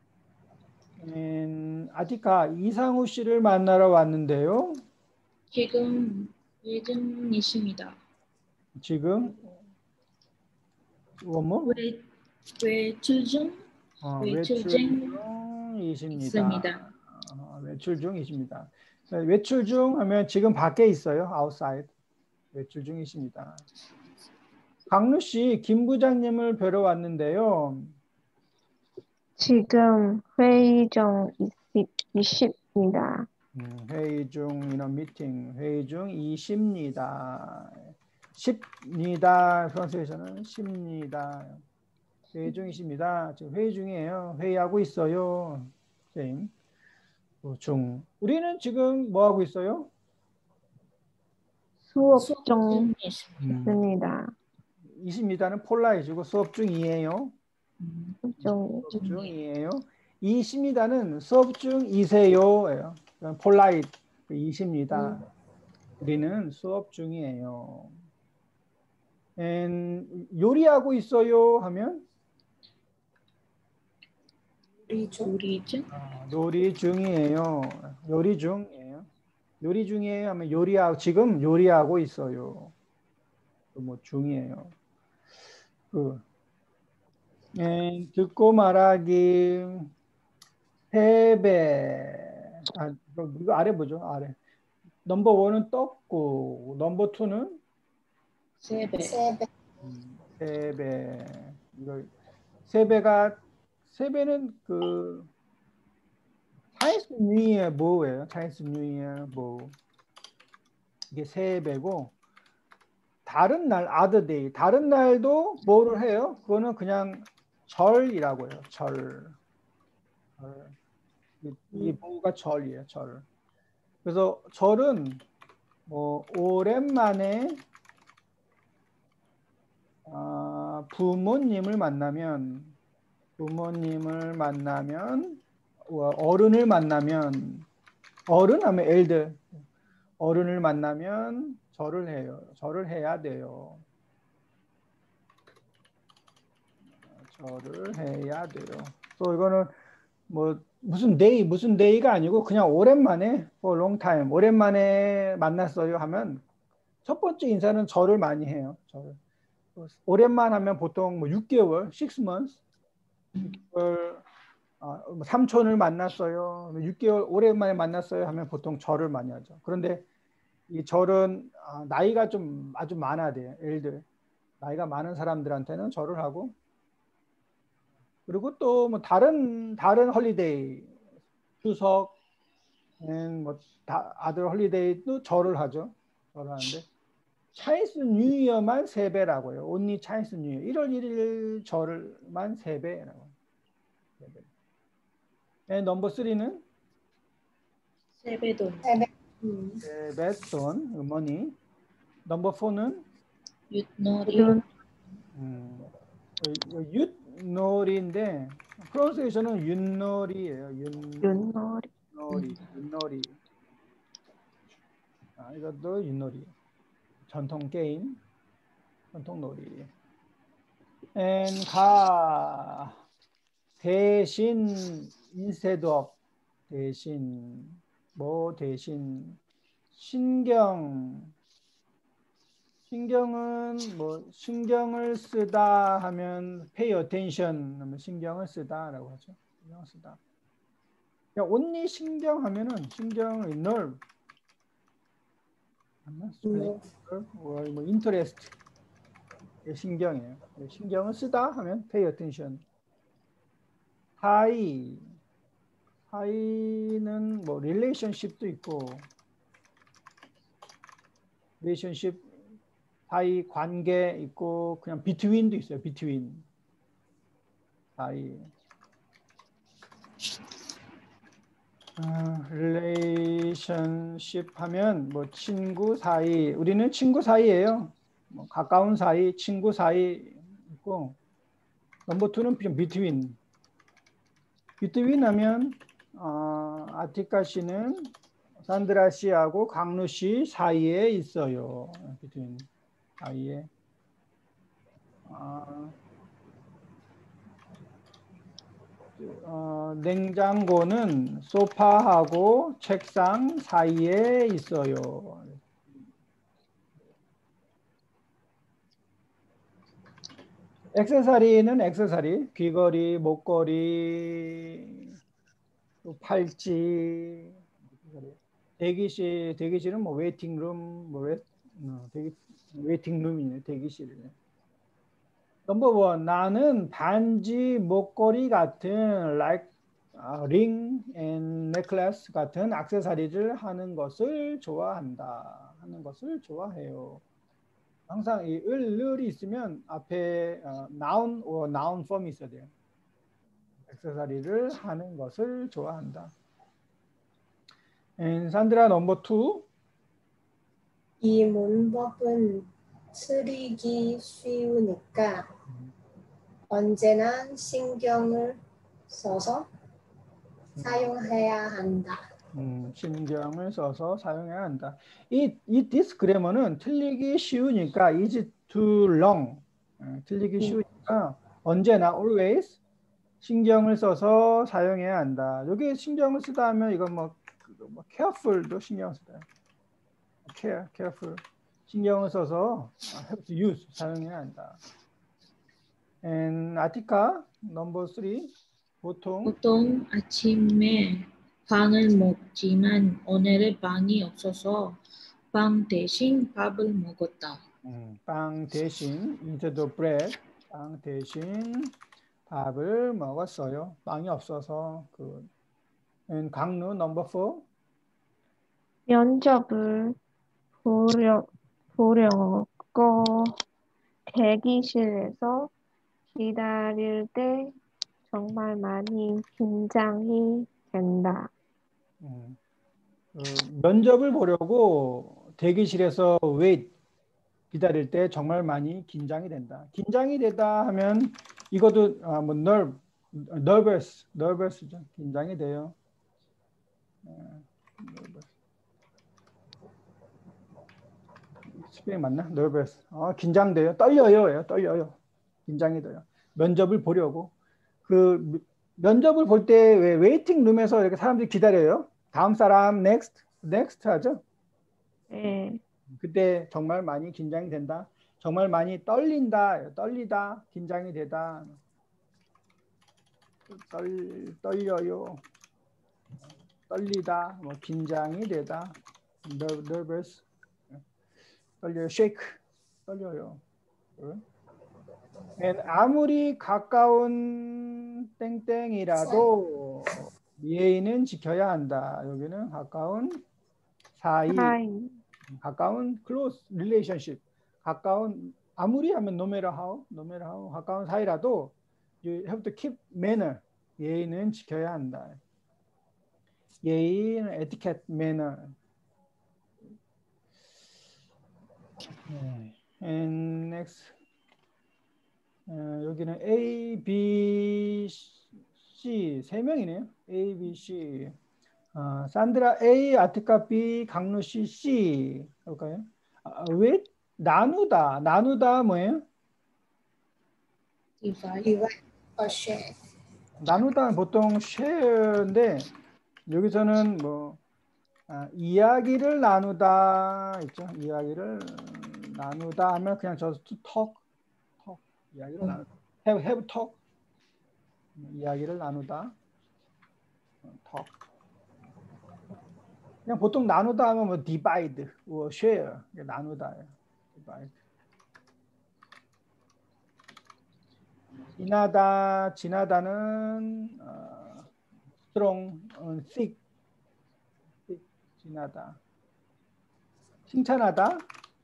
And 아티카 이상우 씨를 만나러 왔는데요. 지금 회중 있습니다. 지금 원모 외 외출 중 어, 외출 외출 중 중이십니다. 있습니다. 어, 외출 중이십니다. 외출 중 하면 지금 밖에 있어요. outside. 외출 중이십니다. 강루 씨, 김 부장님을 뵈러 왔는데요. 지금 회의 중 있습니다. 음, 회의 중, 이런 미팅, 회의 중이십니다. 십니다. 프랑스에서는 십니다. 회의 중이십니다. 지금 회의 중이에요. 회의하고 있어요. 쌤. 중. 우리는 지금 뭐 하고 있어요? 수업 수업 중 있습니다. 있습니다. 이십니다는 폴라이즈고 수업 중이에요. 음, 중 수업 중이에요. 이십니다는 수업 중이세요. 폴라이트 이십니다. 우리는 수업 중이에요. And 요리하고 있어요 하면 요리 중. 요리 중 아, 요리 중이에요. 요리 중이에요. 요리 중이에요 하면 요리하고 지금 요리하고 있어요. 뭐 중이에요. 그 and 듣고 말하기 세 배. 아, 이거 아래 보죠. 아래. 넘버 원은 떴고 넘버 투는 세 배. 세 배. 세 배. 이거 세 배가 세 배는 그 차이스 뉴이어 뭐예요? 차이스 뉴이어 뭐 이게 세 배고 다른 날 other day 다른 날도 뭐를 해요? 그거는 그냥 절이라고 해요. 절. 절. 이, 이 뭐가 절이에요. 절. 그래서 절은 뭐 오랜만에 아, 부모님을 만나면 부모님을 만나면 어른을 만나면 어른 하면 엘더 어른을 만나면 절을 해요. 절을 해야 돼요. 절을 해야 돼요. 또 이거는 뭐 무슨 데이 무슨 데이가 아니고 그냥 오랜만에 for long time 오랜만에 만났어요 하면 첫 번째 인사는 절을 많이 해요. 절. 오랜만 하면 보통 뭐 육 개월, six months, 육 개월, 아, 뭐 삼촌을 만났어요. 육 개월 오랜만에 만났어요 하면 보통 절을 많이 하죠. 그런데 이 절은 아, 나이가 좀 아주 많아야 돼요. 엘들 나이가 많은 사람들한테는 절을 하고 그리고 또 뭐 다른 다른 홀리데이 추석 뭐 다 아들 홀리데이도 절을 하죠. 절을 하는데 차이스 뉴이어만 세 배라고요. 온리 차이스 뉴이어 일월 일일 절만 세 배라고. 네, 넘버 쓰리는 세배돈. 세 배. 세 배 돈 어머니. 넘버 포는 윷놀이. 음, 윷놀이인데 프랑스에서는 윷놀이예요. 윷놀이. 윷놀이. 윷놀이. 아, 이것도 윷놀이. 전통 게임, 전통 놀이. And 가 대신 instead of 대신 뭐 대신 신경 신경은 뭐 신경을 쓰다 하면 pay attention 하면 신경을 쓰다라고 하죠. 신경 쓰다. 그냥 only 신경 하면은 신경을 nerve 뭐 interest 신경이에요. 신경을 쓰다 하면 pay attention. 사이 사이는 뭐 relationship도 있고 relationship 사이 관계 있고 그냥 between도 있어요. between 사이 어, relationship 하면 뭐 친구 사이 우리는 친구 사이예요. 뭐 가까운 사이 친구 사이 있고 넘버 투는 between between 하면 어, 아티카 씨는 산드라 씨하고 강루 씨 사이에 있어요. between 사이에 어, 어, 냉장고는 소파하고 책상 사이에 있어요. 액세서리는 액세서리, 귀걸이, 목걸이, 또 팔찌. 대기실, 대기실은 뭐 웨이팅룸, 뭐 웨, 어, 대기, 웨이팅룸이네, 대기실이네. 넘버 원, 나는 반지, 목걸이 같은 like 아, ring and necklace 같은 액세서리를 하는 것을 좋아한다. 하는 것을 좋아해요. 항상 이 을, 을이 있으면 앞에 어, noun or noun form이 있어야 돼요. 액세서리를 하는 것을 좋아한다. And 산드라 넘버 투. 이 문법은 쓰기 쉬우니까 언제나 신경을 써서 사용해야 한다. 음, 신경을 써서 사용해야 한다. 이, 이 this grammar는 틀리기 쉬우니까 is too long. 음, 틀리기 쉬우니까 언제나 always 신경을 써서 사용해야 한다. 여기 신경을 쓰다 하면 이건 뭐, 뭐 careful도 신경 쓰다. care, careful. 신경을 써서 have to use 사용해야 한다. And 아티카 넘버 쓰리. 보통 보통 아침에 빵을 먹지만 오늘은 빵이 없어서 빵 대신 밥을 먹었다. 음, 빵 대신 instead of bread, 빵 대신 밥을 먹었어요. 빵이 없어서. 그 and 강루 넘버 포. 면접을 보려, 보려고 대기실에서 기다릴 때 정말 많이 긴장이 된다. 음, 그 면접을 보려고 대기실에서 wait 기다릴 때 정말 많이 긴장이 된다. 긴장이 되다 하면 이것도 아, 뭐 nerve, nervous, nervous죠. 긴장이 돼요. 어, nervous. 스페인 맞나? nervous. 어, 긴장돼요. 떨려요. 떨려요. 긴장이 돼요. 면접을 보려고. 그 면접을 볼 때 왜 웨이팅 룸에서 이렇게 사람들이 기다려요. 다음 사람 next, next 하죠. 네. 그때 정말 많이 긴장이 된다. 정말 많이 떨린다. 떨리다. 긴장이 되다. 떨, 떨려요. 떨리다. 뭐 긴장이 되다. nervous. 떨려요. shake. 떨려요. 아무리 가까운 땡땡이라도 예의는 지켜야 한다. 여기는 가까운 사이, 사이. 가까운 close relationship, 가까운 아무리 하면 no matter how, no matter how 가까운 사이라도 you have to keep manner. 예의는 지켜야 한다. 예의는 etiquette, manner. And next. 어, 여기는 A, B, C 세 명이네요. A, B, C. 어, 산드라 A, 아티카 B, 강루 C, C 볼까요? 아, 왜 나누다? 나누다 뭐예요? Divide. Divide or share. 나누다는 보통 share인데 여기서는 뭐 아, 이야기를 나누다 있죠. 이야기를 나누다 하면 그냥 just to talk. 이야기를 나누다. have, have talk. 이야기를 나누다. talk. 그냥 보통 나누다 하면 뭐 divide, or share. 나누다. divide. 지나다, 지나다는 어, strong, 어, thick. thick. 지나다. 칭찬하다.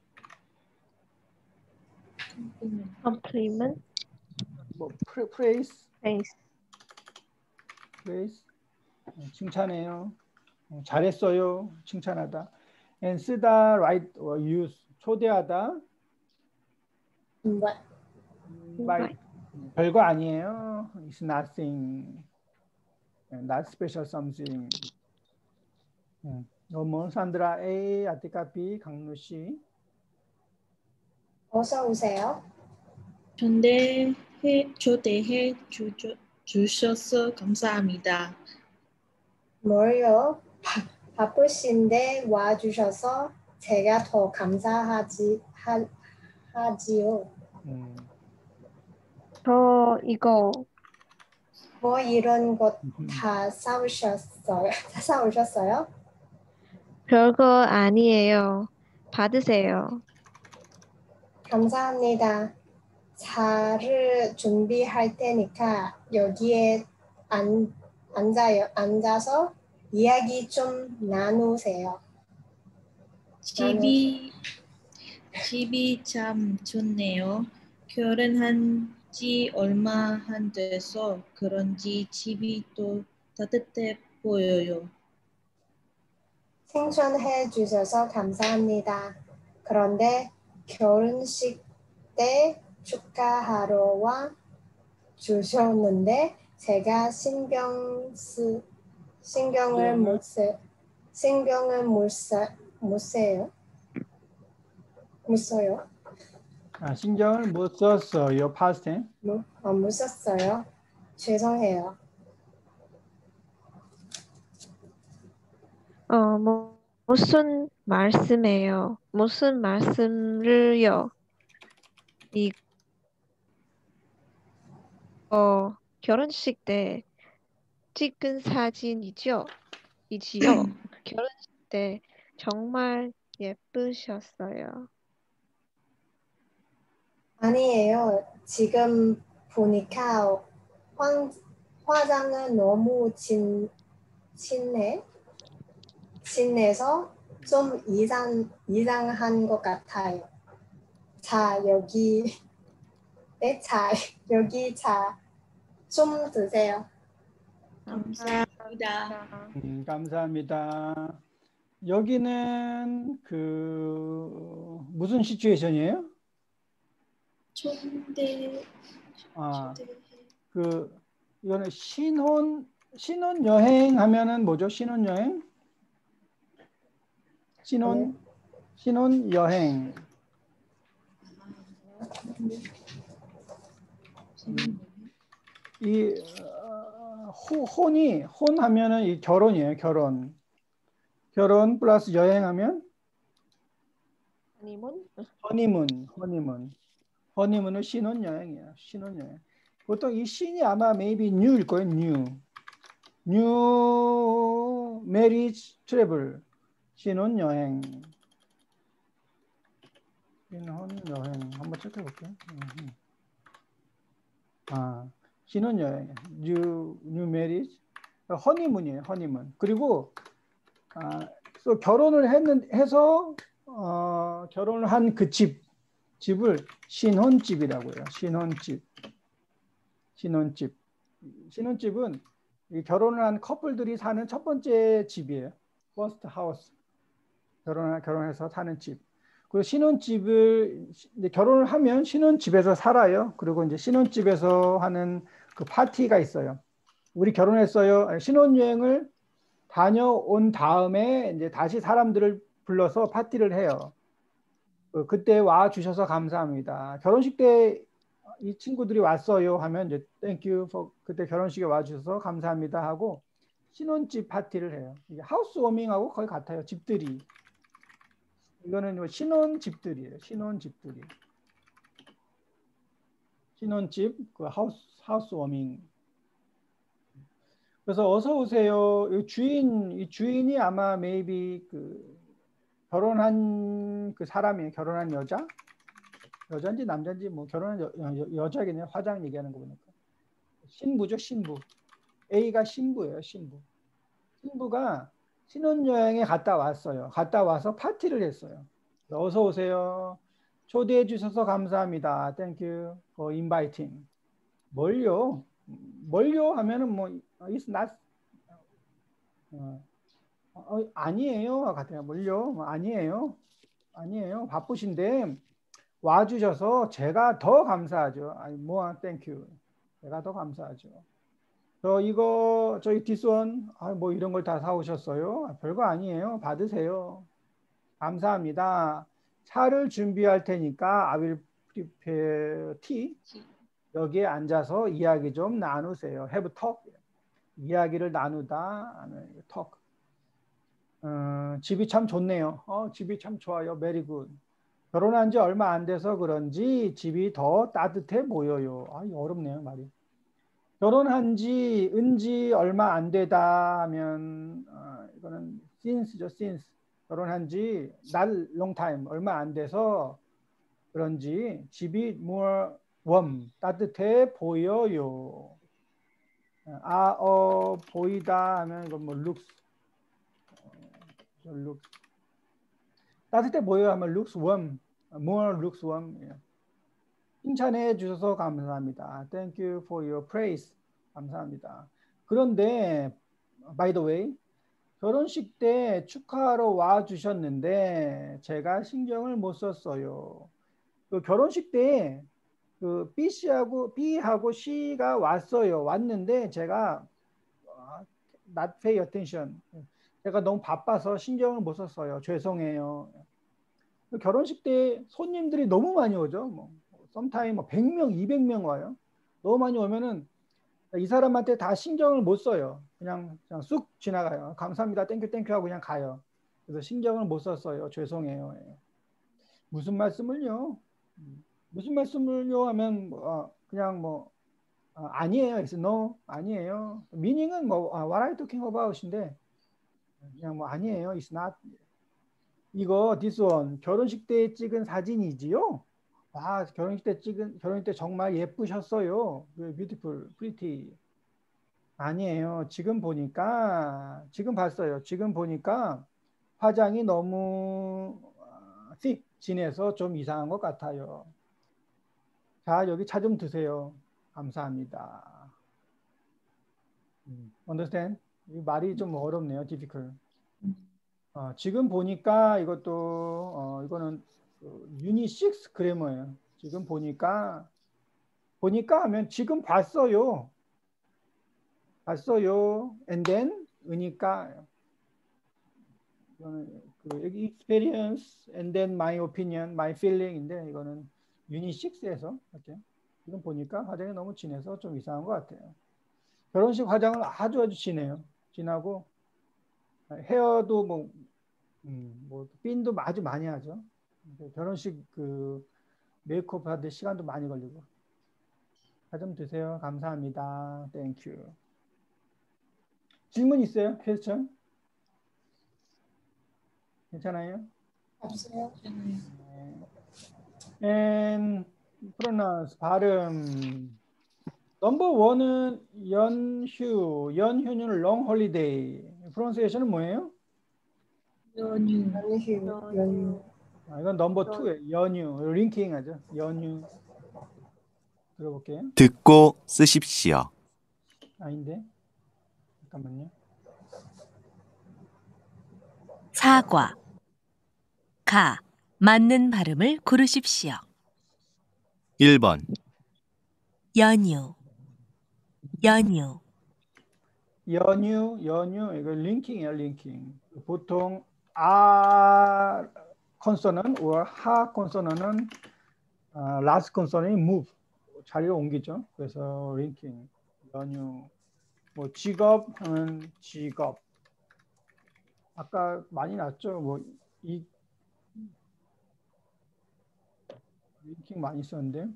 compliment. 뭐 praise, praise. praise, 칭찬해요. 잘했어요. 칭찬하다. and 쓰다, write or use, 초대하다. Invite. invite. 별거 아니에요. It's nothing. Not special something. 너무 산드라 A, 아티카 B, 강루 C. 어서 오세요. 초대해 초대해 주죠 주셔서 감사합니다. 뭘요? 바, 바쁘신데 와주셔서 제가 더 감사하지 하, 하지요. 음. 저 이거 뭐 이런 것 다 사오셨어요? 다 사오셨어요? 별거 아니에요. 받으세요. 감사합니다. 차를 준비할 테니까 여기에 앉, 앉아요. 앉아서 이야기 좀 나누세요. 집이 집이 참 좋네요. 결혼한 지 얼마 안 돼서 그런지 집이 또 따뜻해 보여요. 칭찬해 주셔서 감사합니다. 그런데 결혼식 때 축하하러 와 주셨는데 제가 신경 쓰 신경을 못 써, 신경을 못, 써, 못 써요. 못 써요. 아, 신경을 못 썼어요. past tense. 뭐, 어, 못 썼어요. 죄송해요. 어, 뭐, 무슨 말씀이에요? 무슨 말씀을요? 이거 결혼식 때 찍은 사진이죠? 이지요? 결혼식 때 정말 예쁘셨어요. 아니에요. 지금 보니까 화, 화장은 너무 진, 진해. 진해서 좀 이상, 이상한 것 같아요. 자, 여기, 네, 자, 여기 자, 좀 드세요. 감사합니다. 음, 감사합니다. 여기는 그 무슨 시츄에이션이에요? 초대 아, 초대 그 이거는 신혼 신혼 여행 하면은 뭐죠? 신혼 여행? 신혼 신혼 여행. 이 어, 호, 혼이 혼하면은 이 결혼이에요. 결혼. 결혼 플러스 여행하면 아니면 허니문. 허니문. 허니문은 신혼 여행이에요. 신혼 여행. 보통 이 신이 아마 maybe new일 거예요. new. new marriage travel. 신혼 여행. 신혼 여행. 한번 체크해 볼게요. 아, 신혼 여행. new new marriage. 허니문이에요. 허니문. 그리고 아, 또 결혼을 했는 해서 어, 결혼을 한 그 집 집을 신혼집이라고 해요. 신혼집. 신혼집. 신혼집은 이 결혼을 한 커플들이 사는 첫 번째 집이에요. first house. 결혼 결혼해서 사는 집. 그리고 신혼집을 이제 결혼을 하면 신혼집에서 살아요. 그리고 이제 신혼집에서 하는 그 파티가 있어요. 우리 결혼했어요. 신혼여행을 다녀온 다음에 이제 다시 사람들을 불러서 파티를 해요. 그때 와 주셔서 감사합니다. 결혼식 때 이 친구들이 왔어요 하면 이제 thank you for 그때 결혼식에 와 주셔서 감사합니다 하고 신혼집 파티를 해요. 이게 하우스 워밍하고 거의 같아요. 집들이. 이거는 신혼집들이에요. 신혼집들이. 신혼집 그 하우스 하우스 워밍. 그래서 어서 오세요. 이 주인 이 주인이 아마 maybe 그 결혼한 그 사람이에요. 결혼한 여자? 여자인지 남자인지 뭐 결혼한 여, 여, 여자겠네요. 화장 얘기하는 거 보니까. 신부죠, 신부. A가 신부예요, 신부. 신부가 신혼여행에 갔다 왔어요. 갔다 와서 파티를 했어요. 어서 오세요. 초대해 주셔서 감사합니다. Thank you for inviting. 뭘요? 뭘요? 하면은 뭐 it's not 어, 어, 아니에요. 같아요. 뭘요? 뭐, 아니에요. 아니에요. 바쁘신데 와주셔서 제가 더 감사하죠. 아니 뭐 땡큐. 제가 더 감사하죠. 저 이거 저희 디스원 아, 뭐 이런 걸 다 사오셨어요? 아, 별거 아니에요. 받으세요. 감사합니다. 차를 준비할 테니까 I will prepare tea. 여기에 앉아서 이야기 좀 나누세요. have talk. 이야기를 나누다 하는 talk. 어, 집이 참 좋네요. 어, 집이 참 좋아요. very good. 결혼한 지 얼마 안 돼서 그런지 집이 더 따뜻해 보여요. 아, 이거 어렵네요, 말이. 결혼한 지, 은지 얼마 안 되다 하면, 어, 이거는 since죠, since. 결혼한 지 not long time, 얼마 안 돼서 그런지 집이 more warm, 따뜻해 보여요. 아, 어, 보이다 하면 이건 뭐 looks, 어, looks. 따뜻해 보여요 하면 looks warm, more looks warm. 예. 칭찬해 주셔서 감사합니다. Thank you for your praise. 감사합니다. 그런데 by the way, 결혼식 때 축하하러 와 주셨는데 제가 신경을 못 썼어요. 그 결혼식 때 그 B 씨하고 B하고 C가 왔어요. 왔는데 제가 not pay attention. 제가 너무 바빠서 신경을 못 썼어요. 죄송해요. 결혼식 때 손님들이 너무 많이 오죠. 뭐 sometimes 뭐 백 명, 이백 명 와요. 너무 많이 오면은 이 사람한테 다 신경을 못 써요. 그냥 그냥 쑥 지나가요. 감사합니다. 땡큐 땡큐 하고 그냥 가요. 그래서 신경을 못 썼어요. 죄송해요. 무슨 말씀을요? 무슨 말씀을요 하면 뭐, 그냥 뭐 어, 아니에요. It's no. 아니에요. meaning은 뭐 what are you talking about인데 그냥 뭐 아니에요. It's not. 이거 this one 결혼식 때 찍은 사진이지요? 아, 결혼식 때 찍은 결혼식 때 정말 예쁘셨어요. beautiful, pretty. 아니에요. 지금 보니까 지금 봤어요. 지금 보니까 화장이 너무 thick, 진해서 좀 이상한 것 같아요. 자, 여기 차 좀 드세요. 감사합니다. Understand? 이 말이 좀 어렵네요. difficult. 어, 지금 보니까 이것도 어, 이거는 유닛 육 그래머예요. 지금 보니까 보니까 하면 지금 봤어요. 봤어요. And then 으니까 이거는 그 여기 experience and then my opinion, my feeling인데 이거는 유닛 육에서 이렇게 지금 보니까 화장이 너무 진해서 좀 이상한 것 같아요. 결혼식 화장을 아주 아주 진해요. 진하고 헤어도 뭐, 음, 뭐 핀도 아주 많이 하죠. 결혼식 그 메이크업 하는데 시간도 많이 걸리고. 차 좀 드세요. 감사합니다. 땡큐. 질문 있어요? 퀘스천? 괜찮아요? 없어요. 네. And pronounce 발음. 넘버 원은 연휴. 연휴는 long holiday. 프로넌세이션은 뭐예요? 연휴. 연휴, 연휴. 아, 이건 넘버 투예요. 연휴. 링킹 하죠. 연휴. 들어볼게요. 듣고 쓰십시오. 아닌데. 잠깐만요. 사과, 가, 맞는 발음을 고르십시오. 일 번, 연휴, 연휴, 연휴, 연휴. 이거 링킹이에요. 링킹. 보통 아 콘소넌 or 하 콘소넌은 아, 라스트 콘소넌이 move. 자리를 옮기죠. 그래서 링킹. 연휴. 뭐 직업 하면 직업. 아까 많이 났죠. 뭐 이 링킹 많이 썼는데.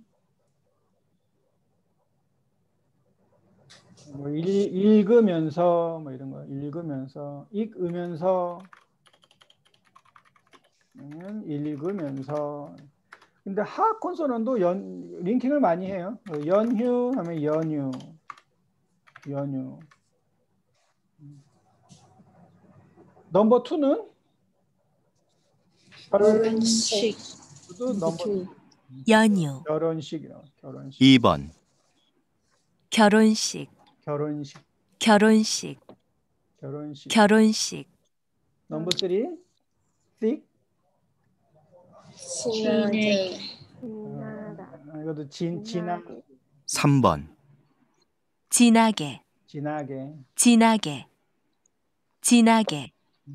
뭐 읽, 읽으면서 뭐 이런 거 읽으면서 읽으면서 음, 읽으면서 근데 하 콘소넌도 연 링킹을 많이 해요. 연휴 하면 연휴 연휴. 넘버 투는 결혼식. 넘버 투. 연휴, 결혼식이요. 결혼식. 이 번, 결혼식, 결혼식. 결혼식, 결혼식. 결혼식, 넘버 쓰리. sick. 신나게. 지나다. 아, 이것도 진 지나 삼 번, 진하게, 진하게. 진하게, 진하게,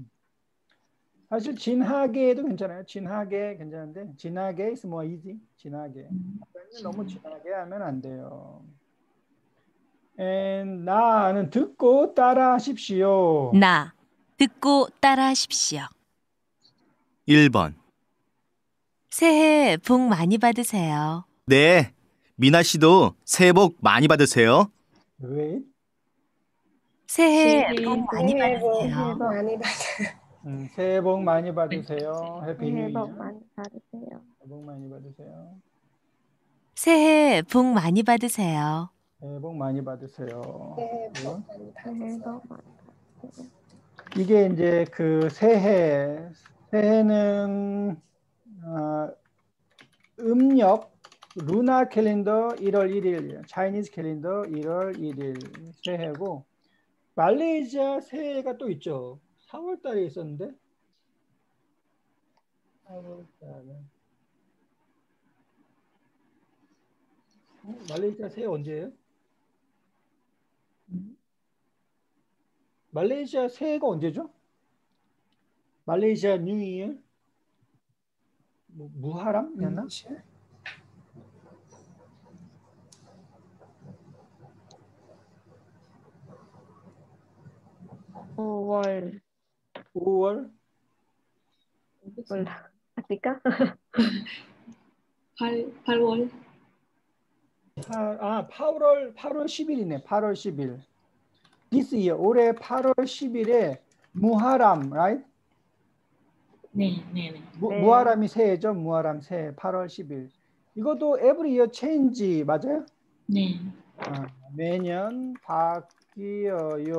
사실 진하게도 괜찮아요. 진하게 괜찮은데 진하게 is more easy. 진하게. 너무 진하게 하면 안 돼요. And 나는 듣고 따라하십시오. 나. 듣고 따라하십시오. 일 번. 새해 복 많이 받으세요. 네, 미나 씨도 새해 복 많이 받으세요. 왜? 새해 새해 복 많이 새해 복 받으세요. 많이 받으세요. 음, 새해 복 많이 받으세요. 해피 뉴 새해 복 이어. 많이 받으세요. 새해 복 많이 받으세요. 새해 복 많이 받으세요. 새해 복 많이 받으세요. 새해 그리고 복 많이 새해 받으세요. 복 많이 받으세요. 이게 이제 그 새해, 새해는 어, 음력 루나 캘린더 일월 일일, 차이니즈 캘린더 일월 일일 새해고, 말레이시아 새해가 또 있죠. 사월 달에 있었는데. 사월 달에. 어? 말레이시아 새해 언제예요? 말레이시아 새해가 언제죠? 말레이시아 뉴 이어? 뭐, 무하람이었나? 오월 오월? 몰라. 아실까? 팔, 팔월. 아, 팔월, 팔월 십일이네. 팔월 십일. This year, 올해 팔월 십일에 무하람, right? 네, 네, 네. 무, 네. 무하람이 새해죠. 무하람 새해 팔월 십일. 이것도 every year change 맞아요? 네. 아, 매년 바뀌어요.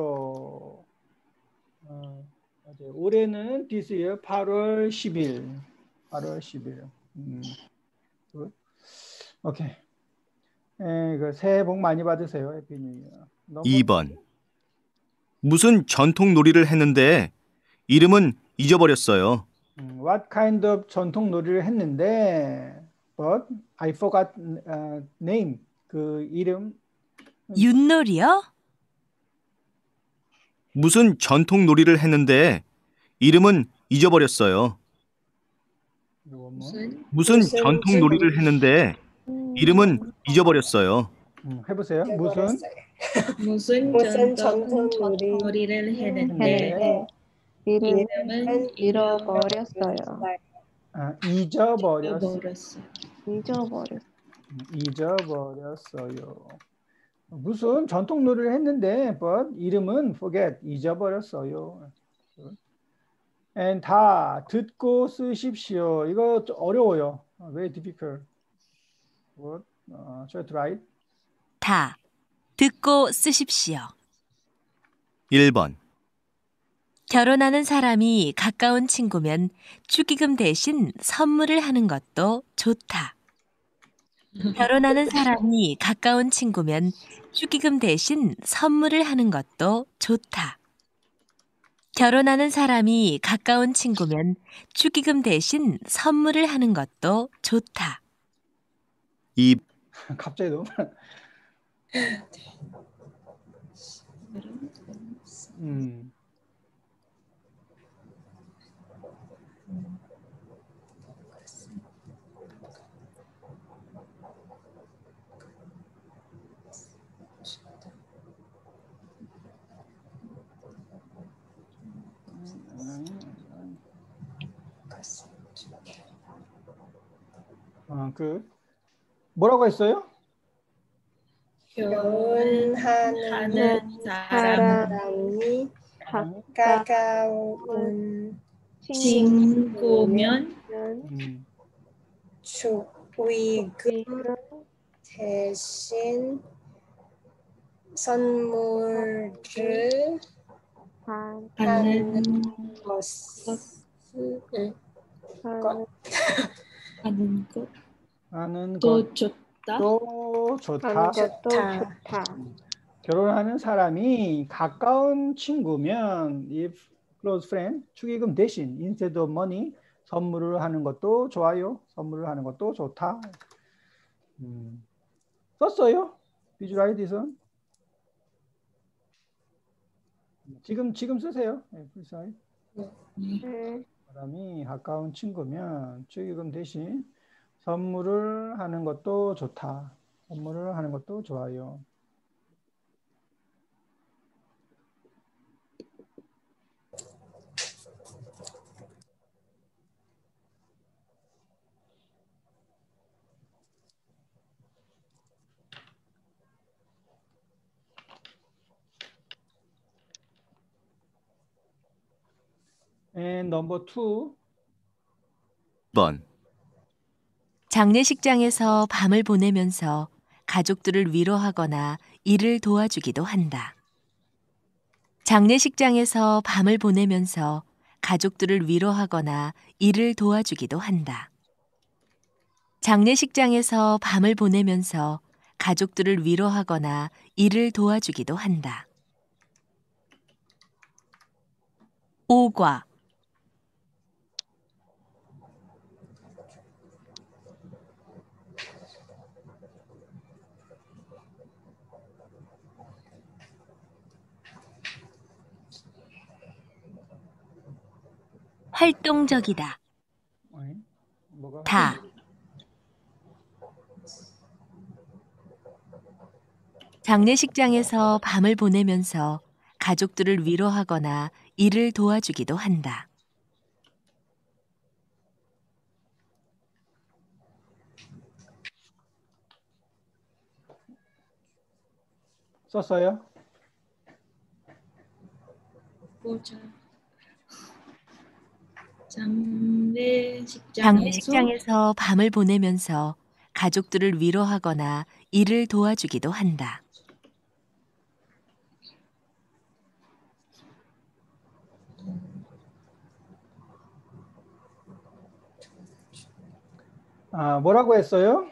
어, 맞아요. 올해는 this year 팔월 십일. 팔월 십일. 음. 굿. 오케이. 에, 그 새해 복 많이 받으세요. 해피 뉴 이어. 이 번. 무슨 전통 놀이를 했는데 이름은 잊어버렸어요. 음, What kind of 전통 놀이를 했는데 but I forgot uh, name. 그 이름. 윷놀이요? 무슨 전통 놀이를 했는데 이름은 잊어버렸어요. 이거 뭐? 무슨 무슨 무슨 전통 놀이를 했는데 이름은 잊어버렸어요. 음, 해보세요. 무슨 잊어버렸어요. 무슨 무슨 전통 전통 놀이 놀이를 했는데 네. 이름 이름은 잃어버렸어요. 아, 잊어버렸어. 잃어버렸어요. 잊어버렸어요. 음, 잊어버렸어요. 무슨 전통 놀이를 했는데 but 이름은 forget 잊어버렸어요. And 다 듣고 쓰십시오. 이거 좀 어려워요. Very difficult. What? Uh, try to write. 다. 듣고 쓰십시오. 일 번. 결혼하는 사람이 가까운 친구면 축의금 대신 선물을 하는 것도 좋다. 결혼하는 사람이 가까운 친구면 축의금 대신 선물을 하는 것도 좋다. 결혼하는 사람이 가까운 친구면 축의금 대신 선물을 하는 것도 좋다. 이 갑자기 너무. 음. 아, 그 뭐라고 했어요? 결혼하는 하는 사람 사람이 가까운 가까운 친구면 음. 축의금 대신 선물을 하는 것을 하는 하는 하는 것도 좋다. 것도 좋다. 하는 것도 좋다. 좋다. 결혼하는 사람이 가까운 친구면 if close friend 축의금 대신 instead of money 선물을 하는 것도 좋아요. 선물을 하는 것도 좋다. 음. 썼어요? Did you write this one? 지금 지금 쓰세요. 네, please write. 네. 사람이 가까운 친구면 축의금 대신 선물을 하는 것도 좋다. 선물을 하는 것도 좋아요. And number two. 번. 장례식장에서 밤을 보내면서 가족들을 위로하거나 일을 도와주기도 한다. 장례식장에서 밤을 보내면서 가족들을 위로하거나 일을 도와주기도 한다. 장례식장에서 밤을 보내면서 가족들을 위로하거나 일을 도와주기도 한다. 오과. 활동적이다. 어이? 뭐가? 다. 장례식장에서 밤을 보내면서 가족들을 위로하거나 일을 도와주기도 한다. 썼어요? 보자. 장례식장에서 장례식장에서 밤을 보내면서 가족들을 위로하거나 일을 도와주기도 한다. 아, 뭐라고 했어요?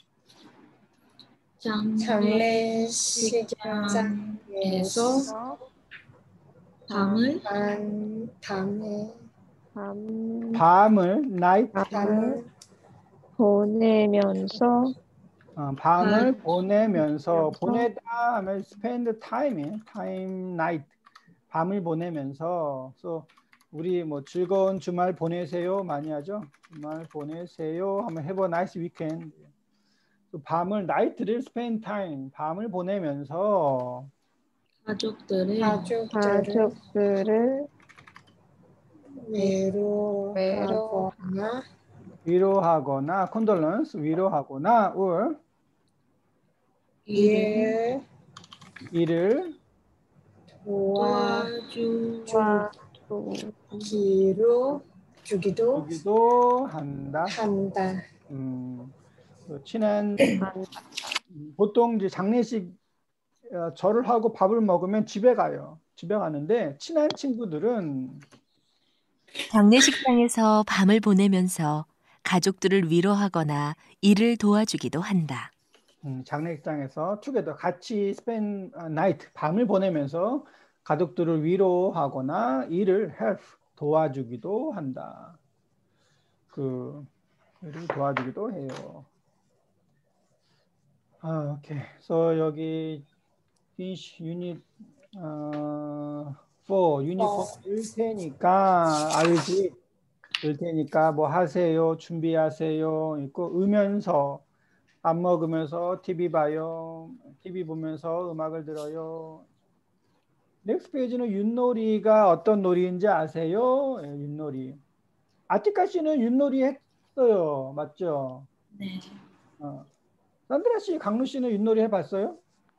장례식장에서 밤을 밤, 밤에 밤, 밤을 night 밤을 보내면서 어, 밤을 밤. 보내면서 보내면서. 보내다 하면 spend time이에요. time night 밤을 보내면서 so 우리 뭐 즐거운 주말 보내세요 많이 하죠. 주말 보내세요 하면 have a nice weekend. so 밤을 night를 spend time 밤을 보내면서 가족들을 가족들을 가족들을 외로하거나 위로하거나 condolence 위로하거나 or 일을 일을 일을 도와주 도와주기로 주기도 주기도 한다. 한다. 음, 그 친한 보통 이제 장례식 어, 절을 하고 밥을 먹으면 집에 가요. 집에 가는데 친한 친구들은 장례식장에서 밤을 보내면서 가족들을 위로하거나 일을 도와주기도 한다. 음, 장례식장에서 together 같이 spend night 밤을 보내면서 가족들을 위로하거나 일을 help 도와주기도 한다. 그 일을 도와주기도 해요. 아, 오케이. So 여기 finish unit 어, four, unit four 일 테니까 알지? 일 테니까 뭐 하세요, 준비하세요 있고 으면서 밥 먹으면서 티비 봐요, 티비 보면서 음악을 들어요. 넥스트 페이지는 윷놀이가 어떤 놀이인지 아세요? 예, 윷놀이. 아티카 씨는 윷놀이 했어요, 맞죠? 네. 어. 산드라 씨, 강루 씨는 윷놀이 해봤어요?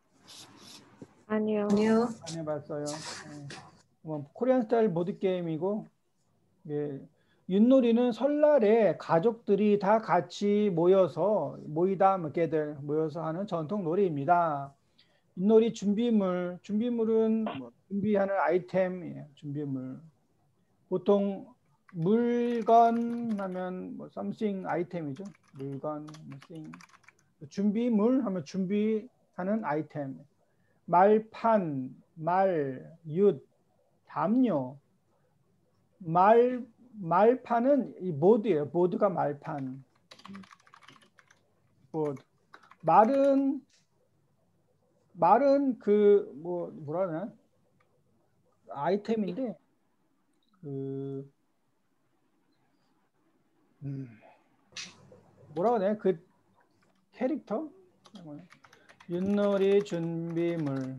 아니요. 아니요. 안 해봤어요. 예. 뭐, 코리안 스타일 보드 게임이고, 예. 윷놀이는 설날에 가족들이 다 같이 모여서 모이다 뭐게들 모여서 하는 전통 놀이입니다. 윷놀이 준비물, 준비물은 뭐 준비하는 아이템이에요. 준비물. 보통 물건 하면 뭐 something 아이템이죠. 물건, something. 준비물 하면 준비하는 아이템. 말판, 말, 윷, 담요. 말 말판은 이 보드예요. 보드가 말판. 보드. 말은 말은 그 뭐 뭐라 그러나 아이템인데 그 음. 뭐라고 해야 돼? 그 캐릭터? 윷놀이 준비물.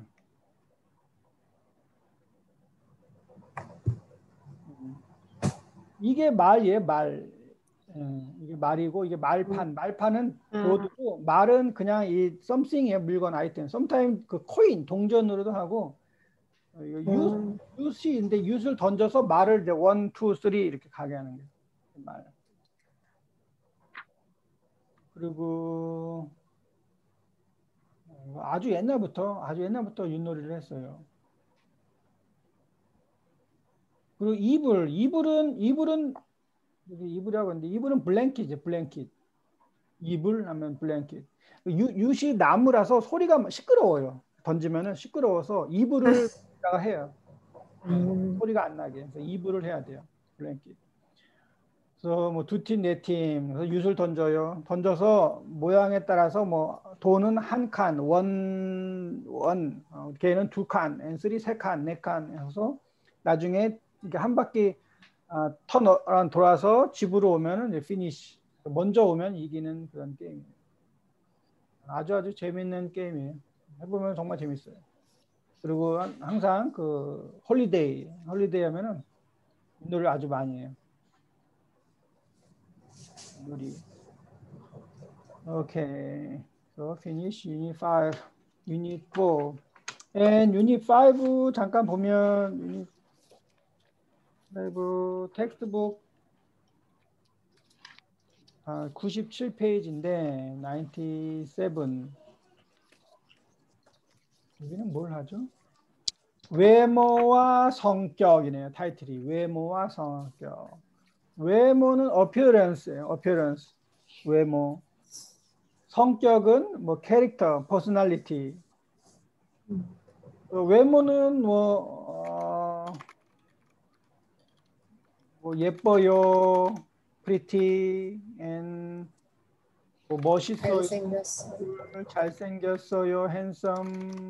이게 말이에요, 말. 예, 이게 말이고 이게 말판. 말판은 보드고 말은 그냥 이 something이에요, 물건 아이템. sometimes 그 코인 동전으로도 하고 유 유시인데 유를 던져서 말을 이제 원, 투, 쓰리 이렇게 가게 하는 게 말. 그리고 아주 옛날부터 아주 옛날부터 윷놀이를 했어요. 그리고 이불, 이불은 이불은 여기 이불이라고 하는데 이불은 블랭킷이죠, 블랭킷. 이불 하면 블랭킷. 유, 유시 나무라서 소리가 시끄러워요. 던지면은 시끄러워서 이불을 해요. 음. 소리가 안 나게. 그래서 이불을 해야 돼요. 블랭킷. 그래서 뭐 두 팀, 네 팀, 그래서 윷을 던져요. 던져서 모양에 따라서 뭐 돈은 한 칸, 원, 원, 어, 걔는 두 칸, 엔쓰리 세 칸, 네 칸 해서 나중에 이렇게 한 바퀴 아, 턴 돌아서 집으로 오면은 이제 피니시. 먼저 오면 이기는 그런 게임이에요. 아주 아주 재밌는 게임이에요. 해보면 정말 재밌어요. 그리고 항상 그 홀리데이, 홀리데이 하면은 놀이를 아주 많이 해요. 놀이. Okay, so finish unit five, unit four, and unit five 잠깐 보면 unit five 텍스트북 아, 구십칠 페이지인데 구십칠. 여기는 뭘 하죠? 외모와 성격이네요. 타이틀이 외모와 성격. 외모는 appearance예요. appearance. 외모. 성격은 뭐 캐릭터, personality. 외모는 뭐, 어, 뭐 예뻐요, pretty, and 뭐 멋있어요, 잘생겼어. 잘생겼어요, handsome,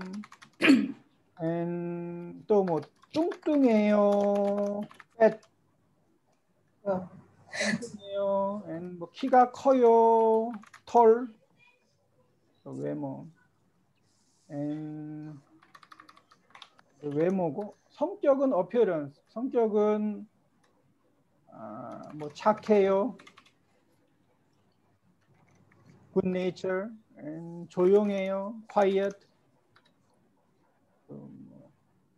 and 또 뭐 뚱뚱해요, fat, 어. 뚱뚱해요, and 뭐 키가 커요, tall, 외모, and 외모고 성격은 appearance, 성격은 아, 뭐 착해요, good nature, and 조용해요, quiet, 뭐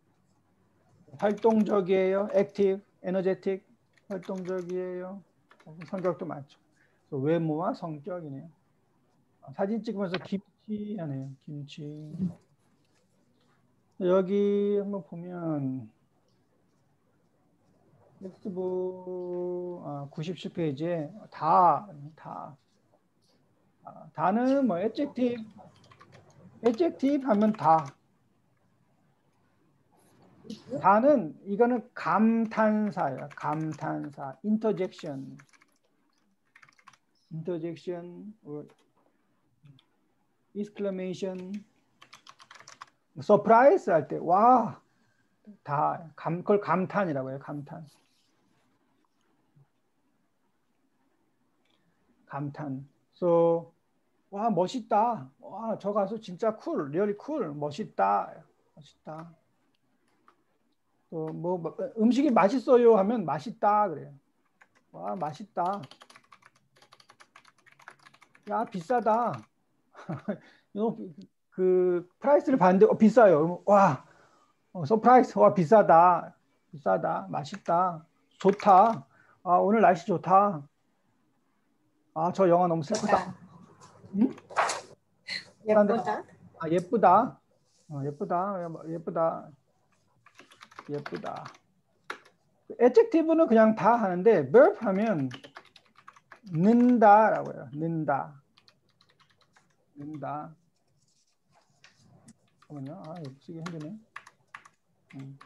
활동적이에요, active, energetic, 활동적이에요. 성격도 많죠. 외모와 성격이네요. 사진 찍으면서 김치 하네요. 김치. 여기 한번 보면 텍스트북 아, 구십칠 페이지에 다, 다. 아, 다는 뭐 adjective, adjective 하면 다. 다는 이거는 감탄사예요. 감탄사, interjection, interjection, or exclamation, surprise 할 때 와, 다 감, 그걸 감탄이라고 해요. 감탄. 감탄. So 와 멋있다. 와 저 가수 진짜 쿨, really cool, 멋있다, 멋있다. 또 뭐 음식이 맛있어요 하면 맛있다 그래요. 와 맛있다. 야 비싸다. 그 프라이스를 봤는데 어, 비싸요. 와 어, 서프라이즈. 와 비싸다. 비싸다. 맛있다. 좋다. 아 오늘 날씨 좋다. 아 저 영화 너무 슬프다. 응? 예쁘다. 아 예쁘다. 어, 예쁘다. 예쁘다. 예쁘다. adjective는 그냥 다 하는데 verb 하면 는다라고 해요. 는다. 는다. 잠깐만요. 아, 이거 쓰기 힘드네. 음.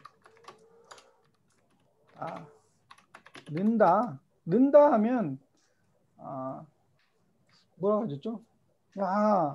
아, 는다. 는다 하면 아, 뭐라고 하셨죠? 야,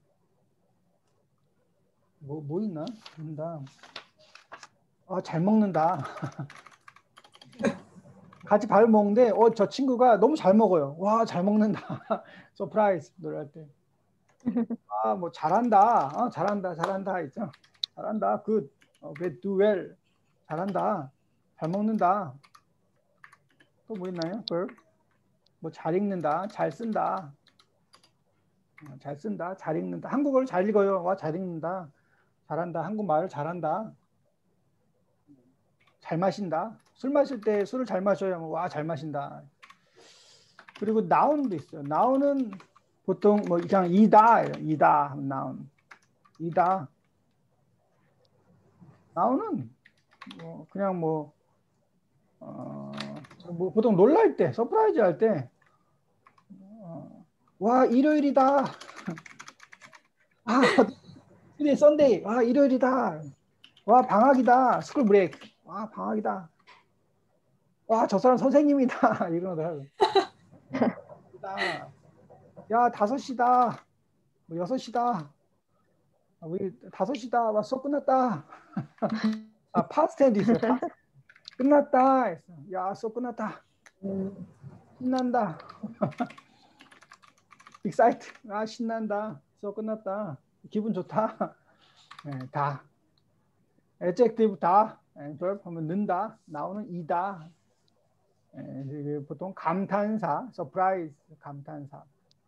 뭐, 뭐 있나? 는다. 아, 잘 먹는다. 같이 밥을 먹는데 어, 저 친구가 너무 잘 먹어요. 와, 잘 먹는다. 서프라이즈 노래할 때. 아, 뭐 잘한다. 어, 잘한다. 잘한다 있죠. 잘한다. 굿. 어, do well. 잘한다. 잘 먹는다. 또 뭐 있나요? verb? 뭐 잘 읽는다. 잘 쓴다. 어, 잘 쓴다. 잘 읽는다. 한국어를 잘 읽어요. 와, 잘 읽는다. 잘한다. 한국말을 잘한다. 잘 마신다. 술 마실 때 술을 잘 마셔요. 와, 잘 마신다. 그리고 noun도 있어요. noun은 보통 뭐 그냥 이다, 이다, noun. 이다. noun은 뭐 그냥 뭐, 어, 뭐 보통 놀랄 때, 서프라이즈 할 때, 어, 와, 일요일이다. 아, today Sunday. 와, 일요일이다. 와, 방학이다. 스쿨 브레이크. 와, 방학이다. 와, 저 사람 선생님이다. 이러더라고요. 야, 다섯 시다. 뭐 여섯 시다. 우리 다섯 시다. 와, 수업 끝났다. 아, 파스텐도 있어요. 파스트. 끝났다. 했어. 야, 수업 끝났다. 음. 신난다. excited. 아, 신난다. 수업 끝났다. 기분 좋다. 네, 다. adjective 다. verb 하면 는다. 나오는 이다. 네, 보통 감탄사, surprise, 감탄사.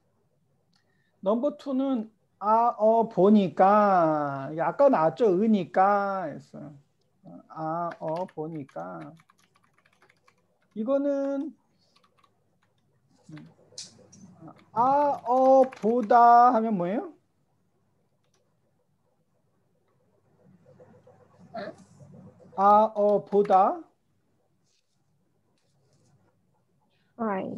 넘버 투는 아, 어, 보니까 아까 나왔죠. 으니까 했어요. 아, 어, 보니까 이거는 아, 어, 보다 하면 뭐예요? 아, 어, 보다 Try.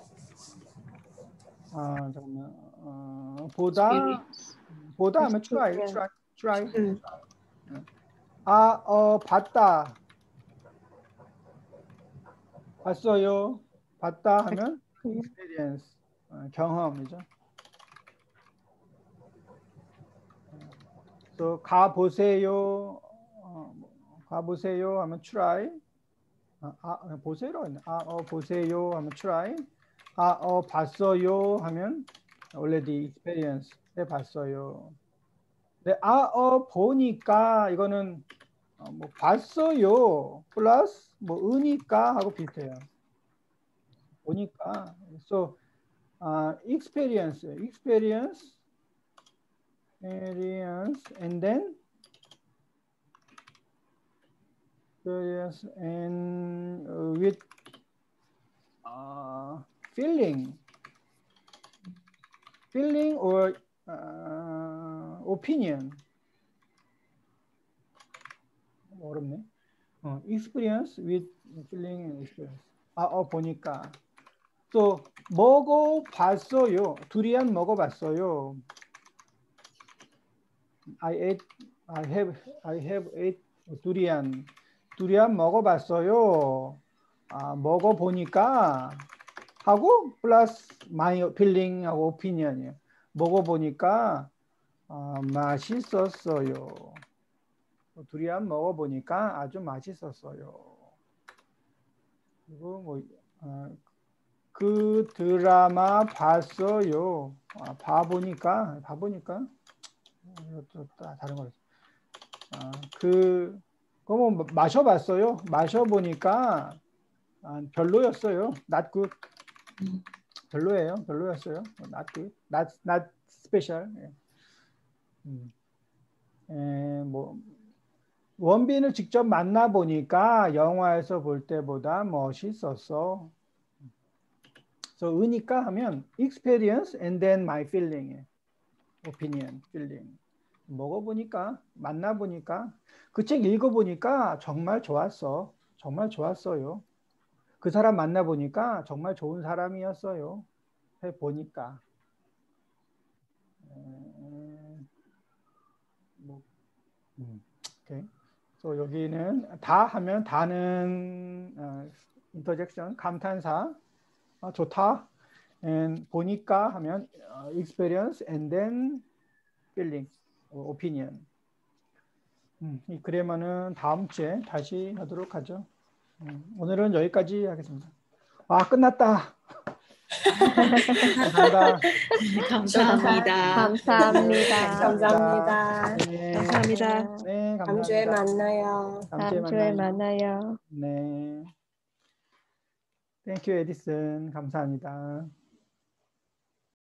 아, 잠깐만. 어, 보다 Experience. 보다 하면 try, Experience. try, try. 음. 아, 어, 봤다. 봤어요. 봤다 하면 experience, 어, 경험이죠. 또 가 보세요. 어, 가 보세요 하면 try. 아, 아 보세요라고 했네. 아, 어, 보세요 하면 try. 아, 어, 봤어요 하면 already experience 해 봤어요. 네, 아, 어, 보니까 이거는 어, 뭐 봤어요 플러스 뭐 으니까 하고 비슷해요. 보니까. So uh, experience, experience, experience, and then experience and uh, with uh, feeling, feeling or uh, opinion. 어렵네. 어, experience with feeling and experience. 아, 어, 보니까. 또 먹어봤어요. 두리안 먹어봤어요. I ate, I have, I have ate 두리안. 두리안 먹어봤어요. 아, 먹어보니까 하고 플러스 my feeling 하고 opinion이에요. 먹어보니까 아, 맛있었어요. 두리안 먹어보니까 아주 맛있었어요. 그리고 뭐 어, 그 드라마 봤어요. 아, 봐보니까 봐보니까 이것도 다른 거죠. 아, 그 그거 뭐 마셔봤어요. 마셔보니까 아, 별로였어요. Not good. 별로예요. 별로였어요. Not good. Not not special. 예. 음. 에, 뭐 원빈을 직접 만나 보니까 영화에서 볼 때보다 멋있었어. So 으니까 하면 experience and then my feeling, opinion, feeling. 먹어보니까 만나보니까 그 책 읽어보니까 정말 좋았어. 정말 좋았어요. 그 사람 만나보니까 정말 좋은 사람이었어요. 해보니까. 음, 뭐, 음, 오케이. So 여기는 다 하면 다는 어, 인터젝션 감탄사 어, 좋다. And 보니까 하면 uh, experience and then feeling, opinion. 음, 이 그래머는 다음 주에 다시 하도록 하죠. 음, 오늘은 여기까지 하겠습니다. 아, 끝났다. 감사합니다. 감사합니다. 감사합니다. 감사합니다. 네, 감사합니다. 네, 다음 주에 감사합니다. 만나요. 다음 다음 주에 만나요. 네. 땡큐 에디슨. 감사합니다.